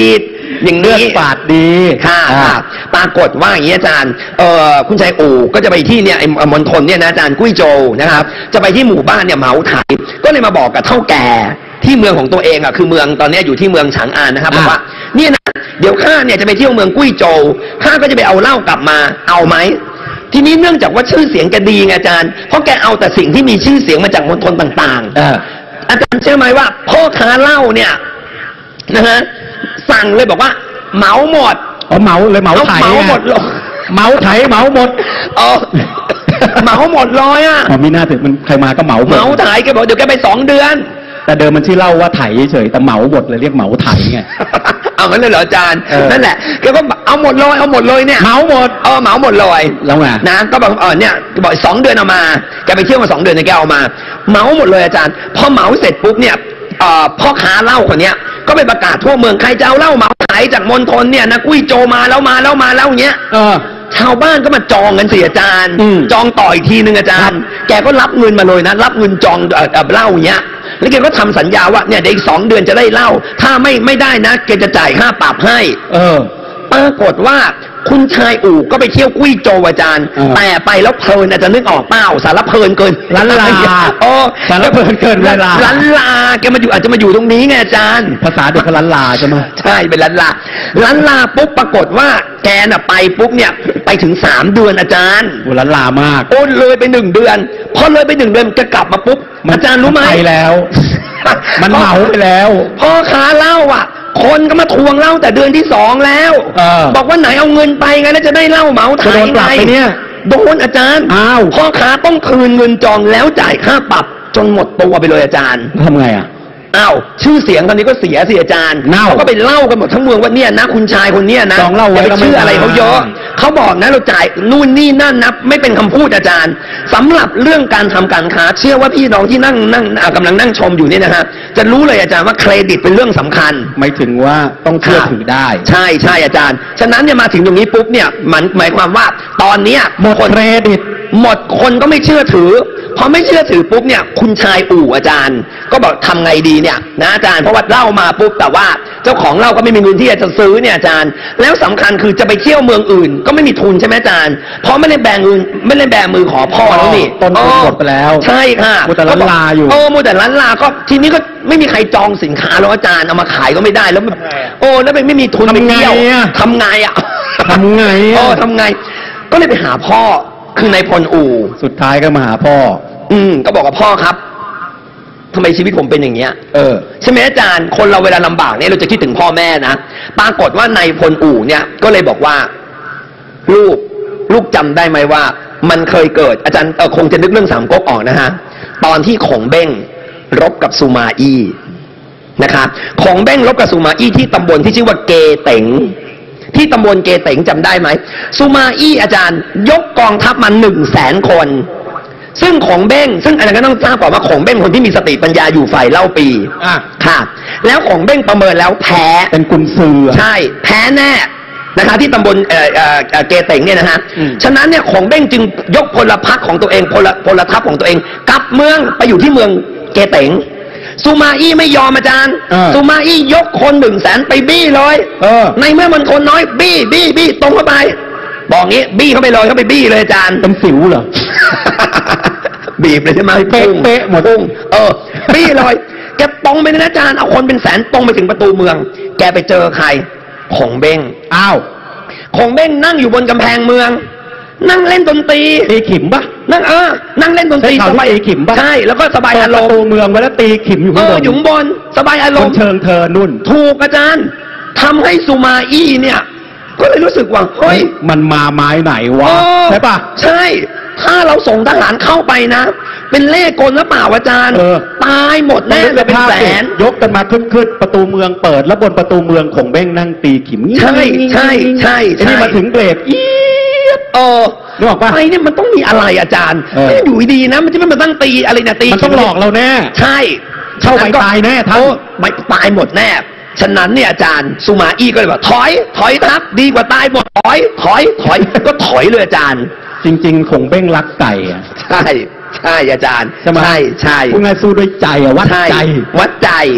อย่างเลืนี้อดฝาดดีค่ะอ่าค่ะปรากฏว่าอย่างนี้อาจารย์เอ่อคุณชายอู่ก็จะไปที่เนี่ยไอ้มณฑลเนี่ยนะอาจารย์กุ้ยโจวนะครับจะไปที่หมู่บ้านเนี่ยเหมาไถก็เลยมาบอกกับเฒ่าแก่ที่เมืองของตัวเองอ่ะคือเมืองตอนนี้อยู่ที่เมืองฉางอานนะครับบอกว่าเนี่ยนะเดี๋ยวข้าเนี่ยจะไปเที่ยวเมืองกุ้ยโจวข้าก็จะไปเอาเหล้ากลับมาเอาไหมทีนี้เนื่องจากว่าชื่อเสียงแกดีไงอาจารย์เพราะแกเอาแต่สิ่งที่มีชื่อเสียงมาจากมณฑลต่างๆอ่าอาจารย์เชื่อไหมว่าพ่อค้าเหล้าเนี่ยนะฮะสั่งเลยบอกว่าเหมาหมดอ๋อเหมาเลยเหมาไถเหมาหมดเลยเหมาไถเหมาหมดเออเหมาหมดเลยอ่ะอ๋อมีหน้าถึงมันใครมาก็เหมาหมเหดมาไถแกบอกเดี๋ยวแกไปสองเดือนแต่เดิมมันชื่อเล่าว่าไถเฉยแต่เหมาหมดเลยเรียกเหมาไถไงเอางั้นเลยเหรออาจารย์เออนั่นแหละแกก็เอาหมดเลยเอาหมดเลยเนี่ยเหมาหมดเออเหมาหมดเลยแล้วไงนะก็บอกเออเนี่ยบอกสองเดือนเอามาแกไปเที่ยวมาสองเดือนเนี่ยแกเอามาเหมาหมดเลยอาจารย์พอเหมาเสร็จปุ๊บเนี่ยเอ่อพ่อค้าเหล้าคนเนี้ยก็ไปประกาศทั่วเมืองใครจะเอาเหล้าเหมาขายจากมณฑลเนี่ยนะกุ้ยโจมาแล้วมาแล้วมาแล้วเงี้ยเออชาวบ้านก็มาจองกันสิอาจารย์อืมจองต่ออีกทีนึงอาจารย์ แกก็รับเงินมาเลยนะรับเงินจองเอ่อเอ่อเหล้าเงี้ยแล้วแกก็ทำสัญญาว่าเนี่ยเดี๋ยวอีกสองเดือนจะได้เหล้าถ้าไม่ไม่ได้นะแกจะจ่ายค่าปรับให้เออปรากฏว่าคุณชายอู่ก็ไปเที่ยวกุ้ยโจวอาจารย์เออแต่ไปแล้วเพลินอาจจะนึกออกเปล่าสารเพลินเกินล้านลาโอ้สารเพลินเกินเวลาล้านลาแกมาอยู่อาจจะมาอยู่ตรงนี้ไงอาจารย์ภาษาเด็กเขาล้านลาใช่ไหมใช่เป็นล้านลาล้านลาปุ๊บปรากฏว่าแกน่ะไปปุ๊บเนี่ยไปถึงสามเดือนอาจารย์โอ้ล้านลามากโอนเลยไปหนึ่งเดือนพอเลยไปหนึ่งเดือนจะกลับมาปุ๊บอาจารย์รู้ไหมไปแล้ว มันเหมาไปแล้วพ่อค้าเหล้าอ่ะ คนก็มาทวงเหล้าแต่เดือนที่สองแล้วเออบอกว่าไหนเอาเงินไปไงแล้วจะได้เหล้าเหมาไทจะโดยนปรับไปเนี่ยโดนอาจารย์อ้าวพ่อค้าต้องคืนเงินจองแล้วจ่ายค่าปรับจนหมดตัวไปเลยอาจารย์ทำไงอ่ะอ้าวชื่อเสียงตอนนี้ก็เสียสิอาจารย์เน่าเขาก็ไปเล่ากันหมดทั้งเมืองว่าเนี่ยนะคุณชายคนเนี้ยนะจองเหล้าไว้อย่าไปเชื่ออะไรเขาเยอะก็ไม่ได้เขาบอกนะเราจ่ายนู่นนี่นั่นนะไม่เป็นคำพูดอาจารย์สำหรับเรื่องการทำการค้าเชื่อว่าพี่น้องที่นั่งนั่งอ่ากำลังนั่งชมอยู่เนี่ยนะฮะจะรู้เลยอาจารย์ว่าเครดิตเป็นเรื่องสำคัญไม่ถึงว่าต้องเชื่อถือได้ใช่ใช่อาจารย์ ฉะนั้นเนี่ยมาถึงตรงนี้ปุ๊บเนี่ยมันหมายความว่าตอนเนี้ยหมดคนเครดิตหมดคนก็ไม่เชื่อถือพอไม่เชื่อถือปุ๊บเนี่ยคุณชายอู่อาจารย์ ก็บอกทำไงดีเนี่ยนะอาจารย์เพราะว่าเหล้ามาปุ๊บแต่ว่าเจ้าของเหล้าก็ไม่มีเงินที่จะซื้อเนี่ยอาจารย์ แล้วสำคัญคือจะไปเที่ยวเมืองอื่น ก็ไม่มีทุนใช่ไหมอาจารย์เพราะไม่ได้แบงเงินไม่ได้แบมือขอพ่อแล้วนี่ต้นทุนหมดไปแล้วใช่ค่ะมัวแต่ล้านลาอยู่โอ้มัวแต่ล้านลาก็ทีนี้ก็ไม่มีใครจองสินค้าแล้วอาจารย์เอามาขายก็ไม่ได้แล้วแบบโอ้แล้วไม่มีทุนไปเที่ยวทำไงอะทำไงอ่ะทำไงโอ้อ่ะทำไง ก็เลยไปหาพ่อคือนายพลอู่สุดท้ายก็มาหาพ่ออืมก็บอกกับพ่อครับทำไมชีวิตผมเป็นอย่างเงี้ยเออใช่ไหมอาจารย์คนเราเวลาลำบากเนี่ยเราจะคิดถึงพ่อแม่นะปรากฏว่านายพลอู่เนี่ยก็เลยบอกว่า ลูกลูกจำได้ไหมว่า มันเคยเกิดอาจารย์เออคงจะนึกเรื่องสามก๊กออกนะฮะตอนที่ขงเบ้งรบกับซูมาอี้นะครับขงเบ้งรบกับซูมาอี้ที่ตำบลที่ชื่อว่าเกเต๋งที่ตำบลเกเต๋งจำได้ไหมซูมาอี้อาจารย์ยกกองทัพมาหนึ่งแสนคน ซึ่งของเบ้งซึ่งอาจารย์ก็ต้องทราบก่อนว่าของเบ้งคนที่มีสติปัญญาอยู่ฝ่ายเล่าปีอ่ะค่ะ แล้วของเบ้งประเมินแล้วแพ้เป็นกุญซือใช่ แพ้แน่นะคะที่ตำบลเอ่อเอ่อเอ่อเกเต๋งเนี่ยนะฮะอืมฉะนั้นเนี่ยของเบ้งจึงยกพลพรรคของตัวเองพลพลทัพของตัวเองกลับเมืองไปอยู่ที่เมืองเกเต๋งซูมาอี้ไม่ยอมอาจารย์เออซูมาอี้ยกคนหนึ่งแสนไปบี้เลยเออในเมื่อมันคนน้อยบี้บี้บี้ตรงเข้าไป บอกงี้บี้เข้าไปเลยเข้าไปบี้เลยอาจารย์เป็นสิวเหรอบีบเลยใช่ไหมเป๊ะปุ้งเป๊ะหมดปุ้งเออบี้เลยแกตรงไปเลยนะอาจารย์เอาคนเป็นแสนตรงไปถึงประตูเมือง แกไปเจอใครของเบ้งอ้าวของเบ้งนั่งอยู่บนกำแพงเมือง นั่งเล่นดนตรีตีขิมปะนั่งเออ นั่งเล่นดนตรีใช่ข่าวที่ตีขิมปะใช่แล้วก็สบายเปิอาดรประมตูณ์เมืองไว้แล้วตีขิมอยู่เอข้างบอน อยู่ข้างบนสบายอารบมนณ์เชิงเธอนุ่นถูกอาจารย์ทำให้ซูมาอี้เนี่ย ก็เลยรู้สึกว่าเฮ้ยมันมาไม้ไหนวะเออใช่ปะใช่ ถ้าเราส่งทหารเข้าไปนะ เป็นเล่ห์กลหรือเปล่าอาจารย์เออตายหมดแน่เลยเป็นแสนยกกันมาขึ้นขึ้นประตูเมืองเปิด แล้วบนประตูเมืองของเบ้งนั่งตีขิมใช่ใช่ใช่ไอ้นี่ใช่มาถึงเบรกอี๊ดเออนึกออกปะไฟเนี่ยมันต้องมีอะไรอาจารย์เออไม่ได้อยู่ดีๆนะ มันจะไม่มาตั้งตีอะไรนะตีมันต้องหลอกเราแน่ใช่เข้าไปตายแน่ท่านโอ้ไม่ตายหมดแน่ ฉะนั้นเนี่ยอาจารย์ซูมาอี้ก็เลยบอกถอย ถอยทับดีกว่าตายหมดถอย ถอย ถอย ก็ถอยเลยอาจารย์จริงๆคงเบ้งรักไก่อะใช่ ใช่อาจารย์ใช่ไหมใช่ใช่พูดง่ายสู้ด้วยใจอะวัดใช่ใจวัดใจ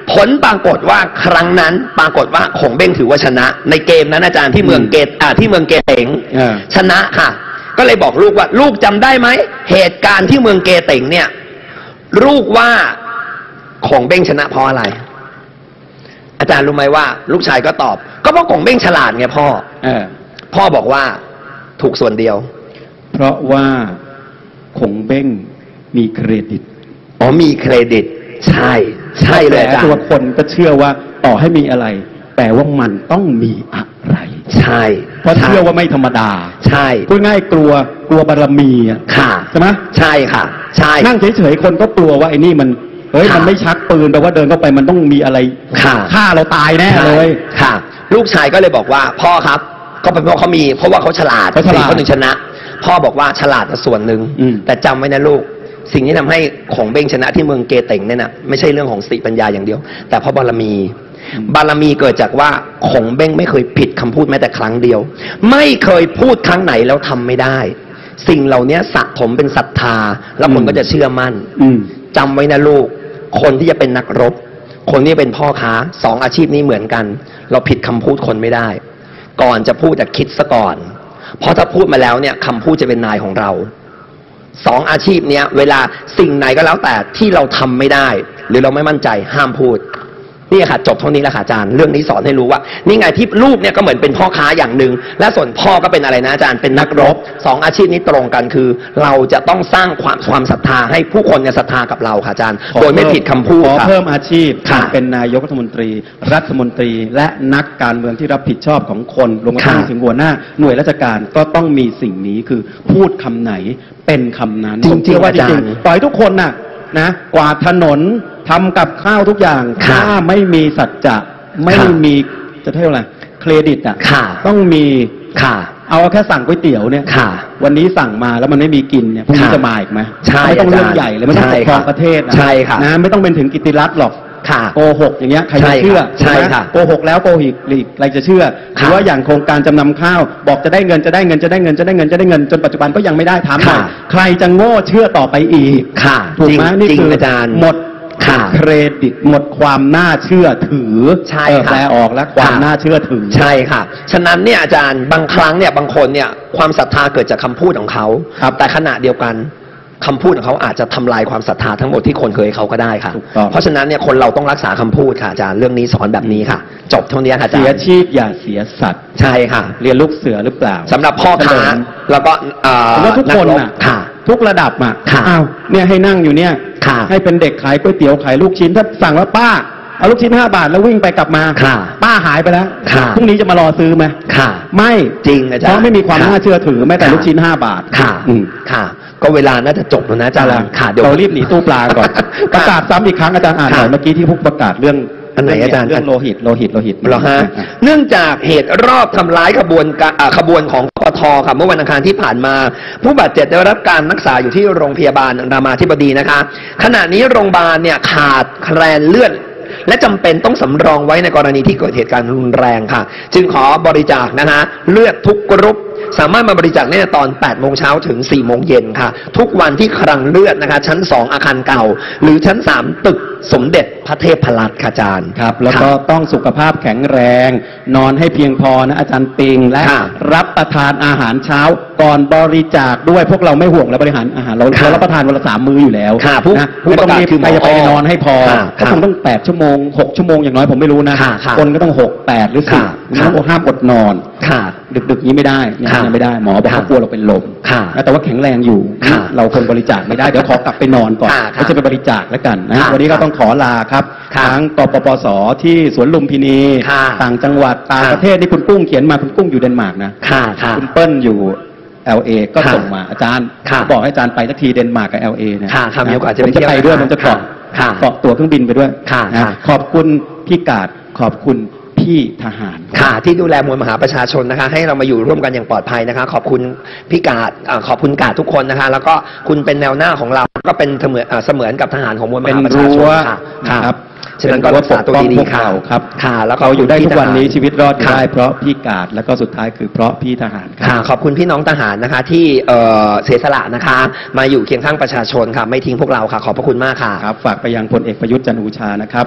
ผลปรากฏว่าครั้งนั้นปรากฏว่าขงเบ้งถือว่าชนะ ในเกมนั้นอาจารย์ที่เมืองเกตอ่าที่เมืองเกเตงเออชนะค่ะ ก็เลยบอกลูกว่าลูกจำได้ไหมเหตุการณ์ที่เมืองเกเตงเนี่ยลูกว่าขงเบ้งชนะเพราะอะไร อาจารย์รู้ไหมว่า ลูกชายก็ตอบ ก็เพราะขงเบ้งฉลาดไงพ่อเออพ่อบอกว่าถูกส่วนเดียวเพราะว่าขงเบ้งมีเครดิตอ๋อมีเครดิต ใช่ ใช่เลยอาจารตัวย์คนก็เชื่อว่าต่อให้มีอะไร แต่ว่ามันต้องมีอะไรใช่เพราะเชื่อว่าไม่ธรรมดาใช่พูดง่ายกลัวกลัวบารมีอ่ะค่ะใช่ไหมใช่ค่ะ ใช่นั่งเฉยๆคนก็กลัวว่าไอ้นี่มันเฮ้ยค่ะมันไม่ชักปืนแปลว่าเดินเข้าไปมันต้องมีอะไรค่ะฆ่าเราตายแน่เลยค่ะ ลูกชายก็เลยบอกว่า พ่อครับ ก็เป็นเพราะเขามี เพราะว่าเขาฉลาดเขาฉลาดสิ่งเขาถึงชนะ พ่อบอกว่าฉลาดส่วนหนึ่งอืมแต่จำไว้นะลูก สิ่งที่ทำให้ของเบ้งชนะที่เมืองเกเต็งเนี่ยนะไม่ใช่เรื่องของสติปัญญาอย่างเดียว แต่เพราะบารมี บารมีเกิดจากว่าขงเบ้งไม่เคยผิดคำพูดแม้แต่ครั้งเดียว ไม่เคยพูดครั้งไหนแล้วทำไม่ได้ สิ่งเหล่านี้สะสมเป็นศรัทธา แล้วคนก็จะเชื่อมั่นอืมจำไว้นะลูก คนที่จะเป็นนักรบ คนที่จะเป็นพ่อค้าสองอาชีพนี้เหมือนกัน เราผิดคำพูดคนไม่ได้ ก่อนจะพูดแต่คิดซะก่อน เพราะถ้าพูดมาแล้วเนี่ยคำพูดจะเป็นนายของเราสองอาชีพเนี้ยเวลาสิ่งไหนก็แล้วแต่ที่เราทำไม่ได้ หรือเราไม่มั่นใจห้ามพูดนี่ค่ะจบเท่านี้แล้วค่ะอาจารย์เรื่องนี้สอนให้รู้ว่านี่ไงที่ลูกเนี่ยก็เหมือนเป็นพ่อค้าอย่างหนึ่งและส่วนพ่อก็เป็นอะไรนะอาจารย์เป็นนักรบสองอาชีพนี้ตรงกันคือ เราจะต้องสร้างความความศรัทธาให้ผู้คนเนี่ยศรัทธากับเราค่ะอาจารย์โดยไม่ผิดคำพูดขอค่ะเพิ่มอาชีพค่ะเป็นนายกรัฐมนตรี รัฐมนตรี และนักการเมืองที่รับผิดชอบของคนรวมกระทั่งค่ะถึงหัวหน้าหน่วยราชการก็ต้องมีสิ่งนี้คือพูดคำไหนเป็นคำนั้นจริงๆผมเชื่อว่าจอาจารริย์งๆปล่อยทุกคนน่ะนะกวาดถนนทำกับข้าวทุกอย่างค่ะถ้าไม่มีสัจจะไม่ค่ะมีจะเท่าไหร่เครดิตอ่ะค่ะต้องมีค่ะเอาแค่สั่งก๋วยเตี๋ยวเนี่ยค่ะวันนี้สั่งมาแล้วมันไม่มีกินเนี่ยพรุ่งนี้ค่ะจะมาอีกไหมใช่ไม่ต้องเรื่องอาจารย์ใหญ่เลยไม่ต้องใช่ปกครองค่ะประเทศนะใช่ค่ะนะไม่ต้องเป็นถึงกิตติรัตน์หรอกค่ะโกหกอย่างเงี้ยใครใช่จะเชื่อค่ะใช่ไหมค่ะโกหกแล้วโกหกอีกใครจะเชื่อหรือว่าอย่างโครงการจำนำข้าว บอกจะได้เงินจะได้เงินจะได้เงินจะได้เงินจะได้เงินจนปัจจุบันก็ยังไม่ได้ถามหน่อยค่ะใครจะโง่เชื่อต่อไปอีกค่ะถูกไหมจริงนี่จริงคืออาจารย์หมดค่ะเครดิตหมดความน่าเชื่อถือใช่เออค่ะแปลออกแล้วความค่ะน่าเชื่อถือใช่ค่ะ ฉะนั้นเนี่ยอาจารย์บางครั้งเนี่ยบางคนเนี่ยความศรัทธาเกิดจากคำพูดของเขาครับแต่ขณะเดียวกันคำพูดของเขาอาจจะทำลายความศรัทธาทั้งหมดที่คนเคยให้เขาก็ได้ค่ะถูกต้องเพราะฉะนั้นเนี่ยคนเราต้องรักษาคำพูดค่ะอาจารย์เรื่องนี้สอนแบบนี้ค่ะ จบเท่านี้ค่ะอาจารเสียย์ชีพอย่าเสียสัตว์ใช่ค่ะเรียนลูกเสือหรือเปล่าสำหรับพ่อค้าเฉลิมแล้วก็เอ่อผมว่าทุกคนรบน่ะค่ะทุกระดับอ่ะค่ะอ้าวเนี่ยให้นั่งอยู่เนี่ยค่ะให้เป็นเด็กขายก๋วยเตี๋ยวขายลูกชิ้นถ้าสั่งว่าป้าเอาลูกชิ้นห้าบาทแล้ววิ่งไปกลับมาค่ะป้าหายไปแล้วค่ะพรุ่งนี้จะมารอซื้อไหมค่ะไม่จริงอาจารย์เพราะไม่มีความค่ะน่าเชื่อถือแม้แต่ค่ะลูกชิ้นห้าบาทค่ะอืมค่ะ ก็เวลาน่าจะจบแล้วนะอาจารย์ค่ะเดี๋ยวเรารีบหนีตู้ปลาก่อนค่ะประกาศซ้ำอีกครั้งอาจารย์อ่านหน่อยค่ะเมื่อกี้ที่พวกประกาศเรื่องอันไหนอาจารย์เรื่องโลหิตโลหิตโลหิตเหรอฮะอ่เนื่องจากเหตุรอบทำร้ายขบวนการอ่าขบวนของปทค่ะเมื่อวันอังคารที่ผ่านมา ผู้บาดเจ็บได้รับการรักษาอยู่ที่โรงพยาบาลรามาธิบดีนะคะ ขณะนี้โรงพยาบาลเนี่ยขาดแคลนเลือด และจำเป็นต้องสำรองไว้ในกรณีที่เกิดเหตุการณ์รุนแรงค่ะ จึงขอบริจาคนะคะเลือดทุกกรุ๊ปสามารถมาบริจาคได้ในตอนแปดโมงเช้าถึงสี่โมงเย็นค่ะ ทุกวันที่คลังเลือดนะคะ ชั้นสองอาคารเก่า หรือชั้นสามตึกสมเด็จพระเทพรัตน์ค่ะอาจารย์ครับแล้วก็ค่ะต้องสุขภาพแข็งแรง นอนให้เพียงพอนะอาจารย์ปิงและค่ะรับประทานอาหารเช้าก่อนบริจาคด้วยพวกเราไม่ห่วงและบริหารอาหารเราค่ะเรารับประทานวันละสามมื้ออยู่แล้วค่ะผู้นะผู้ไม่ต้องรีบประกาศคือหมใคอรจะไปนอนให้พอค่ะก็คงต้องแปดชั่วโมงหกชั่วโมงอย่างน้อยผมไม่รู้นะค่ะค่ะคนก็ต้องหกแปดหรือสิบค่ะห้ามอดห้ามอดนอนค่ะดึกๆนี้ไม่ได้เนี่ยค่ะยังไม่ได้หมอบอกค่ะเขากลัวเราเป็นลมค่ะนะแต่ว่าแข็งแรงอยู่ค่ะเราคนบริจาคไม่ได้เดี๋ยวขอกลับไปนอนก่อนค่ะค่ะไม่ใช่ไปบริจาคแล้วกันนะค่ะวันนี้ก็ต้องขอลาครับค่ะทั้งกปปสที่สวนลุมพินีค่ะต่างจังหวัดต่างค่ะประเทศนี่คุณกุ้งเขียนมาคุณกุ้งอยู่เดนมาร์กนะค่ะค่ะคุณเปิ้ลอยู่ แอล เอ ก็ค่ะส่งมาอาจารย์ค่ะบอกให้อาจารย์ไปสักทีเดนมาร์กกับ แอล เอ เนี่ยค่ะค่ะมีโอกาสจะผไปมจะเที่ยวไปด้วยนะคะผมจะเกาะค่ะเกาะตั๋วเครื่องบินไปด้วยค่ะนะค่ะขอบคุณพี่กาดขอบคุณพี่ทหารค่ะที่ดูแลมวลมหาประชาชนนะคะ ให้เรามาอยู่ร่วมกันอย่างปลอดภัยนะคะ ขอบคุณพี่กาดอ่าขอบคุณกาดทุกคนนะคะ แล้วก็คุณเป็นแนวหน้าของเราก็เป็นเสมือนอ่าเสมือนกับทหารของมวลมเป็นหาประชาชรั้นวค่ะนะครับฉะนั้นก็รักษาตัวดีๆค่ะเราครับค่ะ แล้วก็เราอยู่ได้ทุกวันนี้พี่ทหารชีวิตรอดอยู่ค่ะได้เพราะพี่กาดแล้วก็สุดท้ายคือเพราะพี่ทหารคค่ะรับขอบคุณพี่น้องทหารนะคะ ที่เอ่อเสียสละนะคะ มาอยู่เคียงข้างประชาชนค่ะ ไม่ทิ้งพวกเราค่ะ ขอบพระคุณมากค่ะครับฝากไปยังพลเอกประยุทธ์จันทร์โอชานะครับ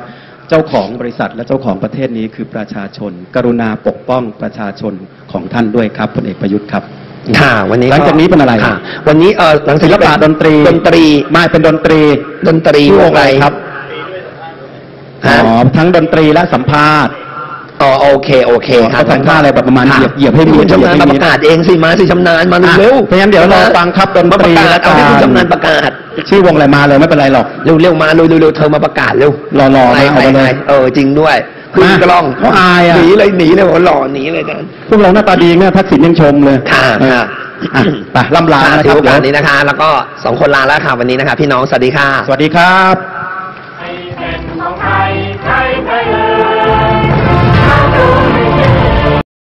เจ้าของบริษัทและเจ้าของประเทศนี้คือประชาชน กรุณาปกป้องประชาชนของท่านด้วยครับพลเอกประยุทธ์ครับค่ะวันนี้หลังจากนี้เป็นอะไรค่ะ วันนี้เออหลังจากศิลปะดนตรีดนตรีไม่เป็นดนตรีดนตรีชื่อวงอะไรครับฮะอ๋อทั้งดนตรีและสัมภาษณ์อ๋อโอเคโอเคครัก็ทำท่าอะไรแบบประมาณค่เหยียบเหยียบให้มีคุณชำนาญเหยียบให้มามีประกาศเองสิมาสิชำนาญมาอ่ะเร็วเพราะฉะนั้นเดี๋ยวรอฟังครับดนมาตปรีระกาศและเอาที่กาคุณรชำนาญประกาศชื่อวงอะไรมาเลยไม่เป็นไรหรอกเร็วเร็วมาเร็วเร็วเร็วเธอมาประกาศเร็วรอรอไปมาเอาไปเลยไปเออจริงด้วยขึ้นมากล้องเขาอายอะหนีเลยหนีเลยว่าหล่อหนีเลยกันพวกเราหน้าตาดีเนี่ยทักษิณยังชมเลยค่ะเออค่ะอ่ะไปล่ำลาค่ะนะถืคอรับโอกาสนี้นะคะ แล้วก็สองคนลาแล้วค่ะวันนี้นะคะพี่น้องสวัสดีค่ะสวัสดีครับ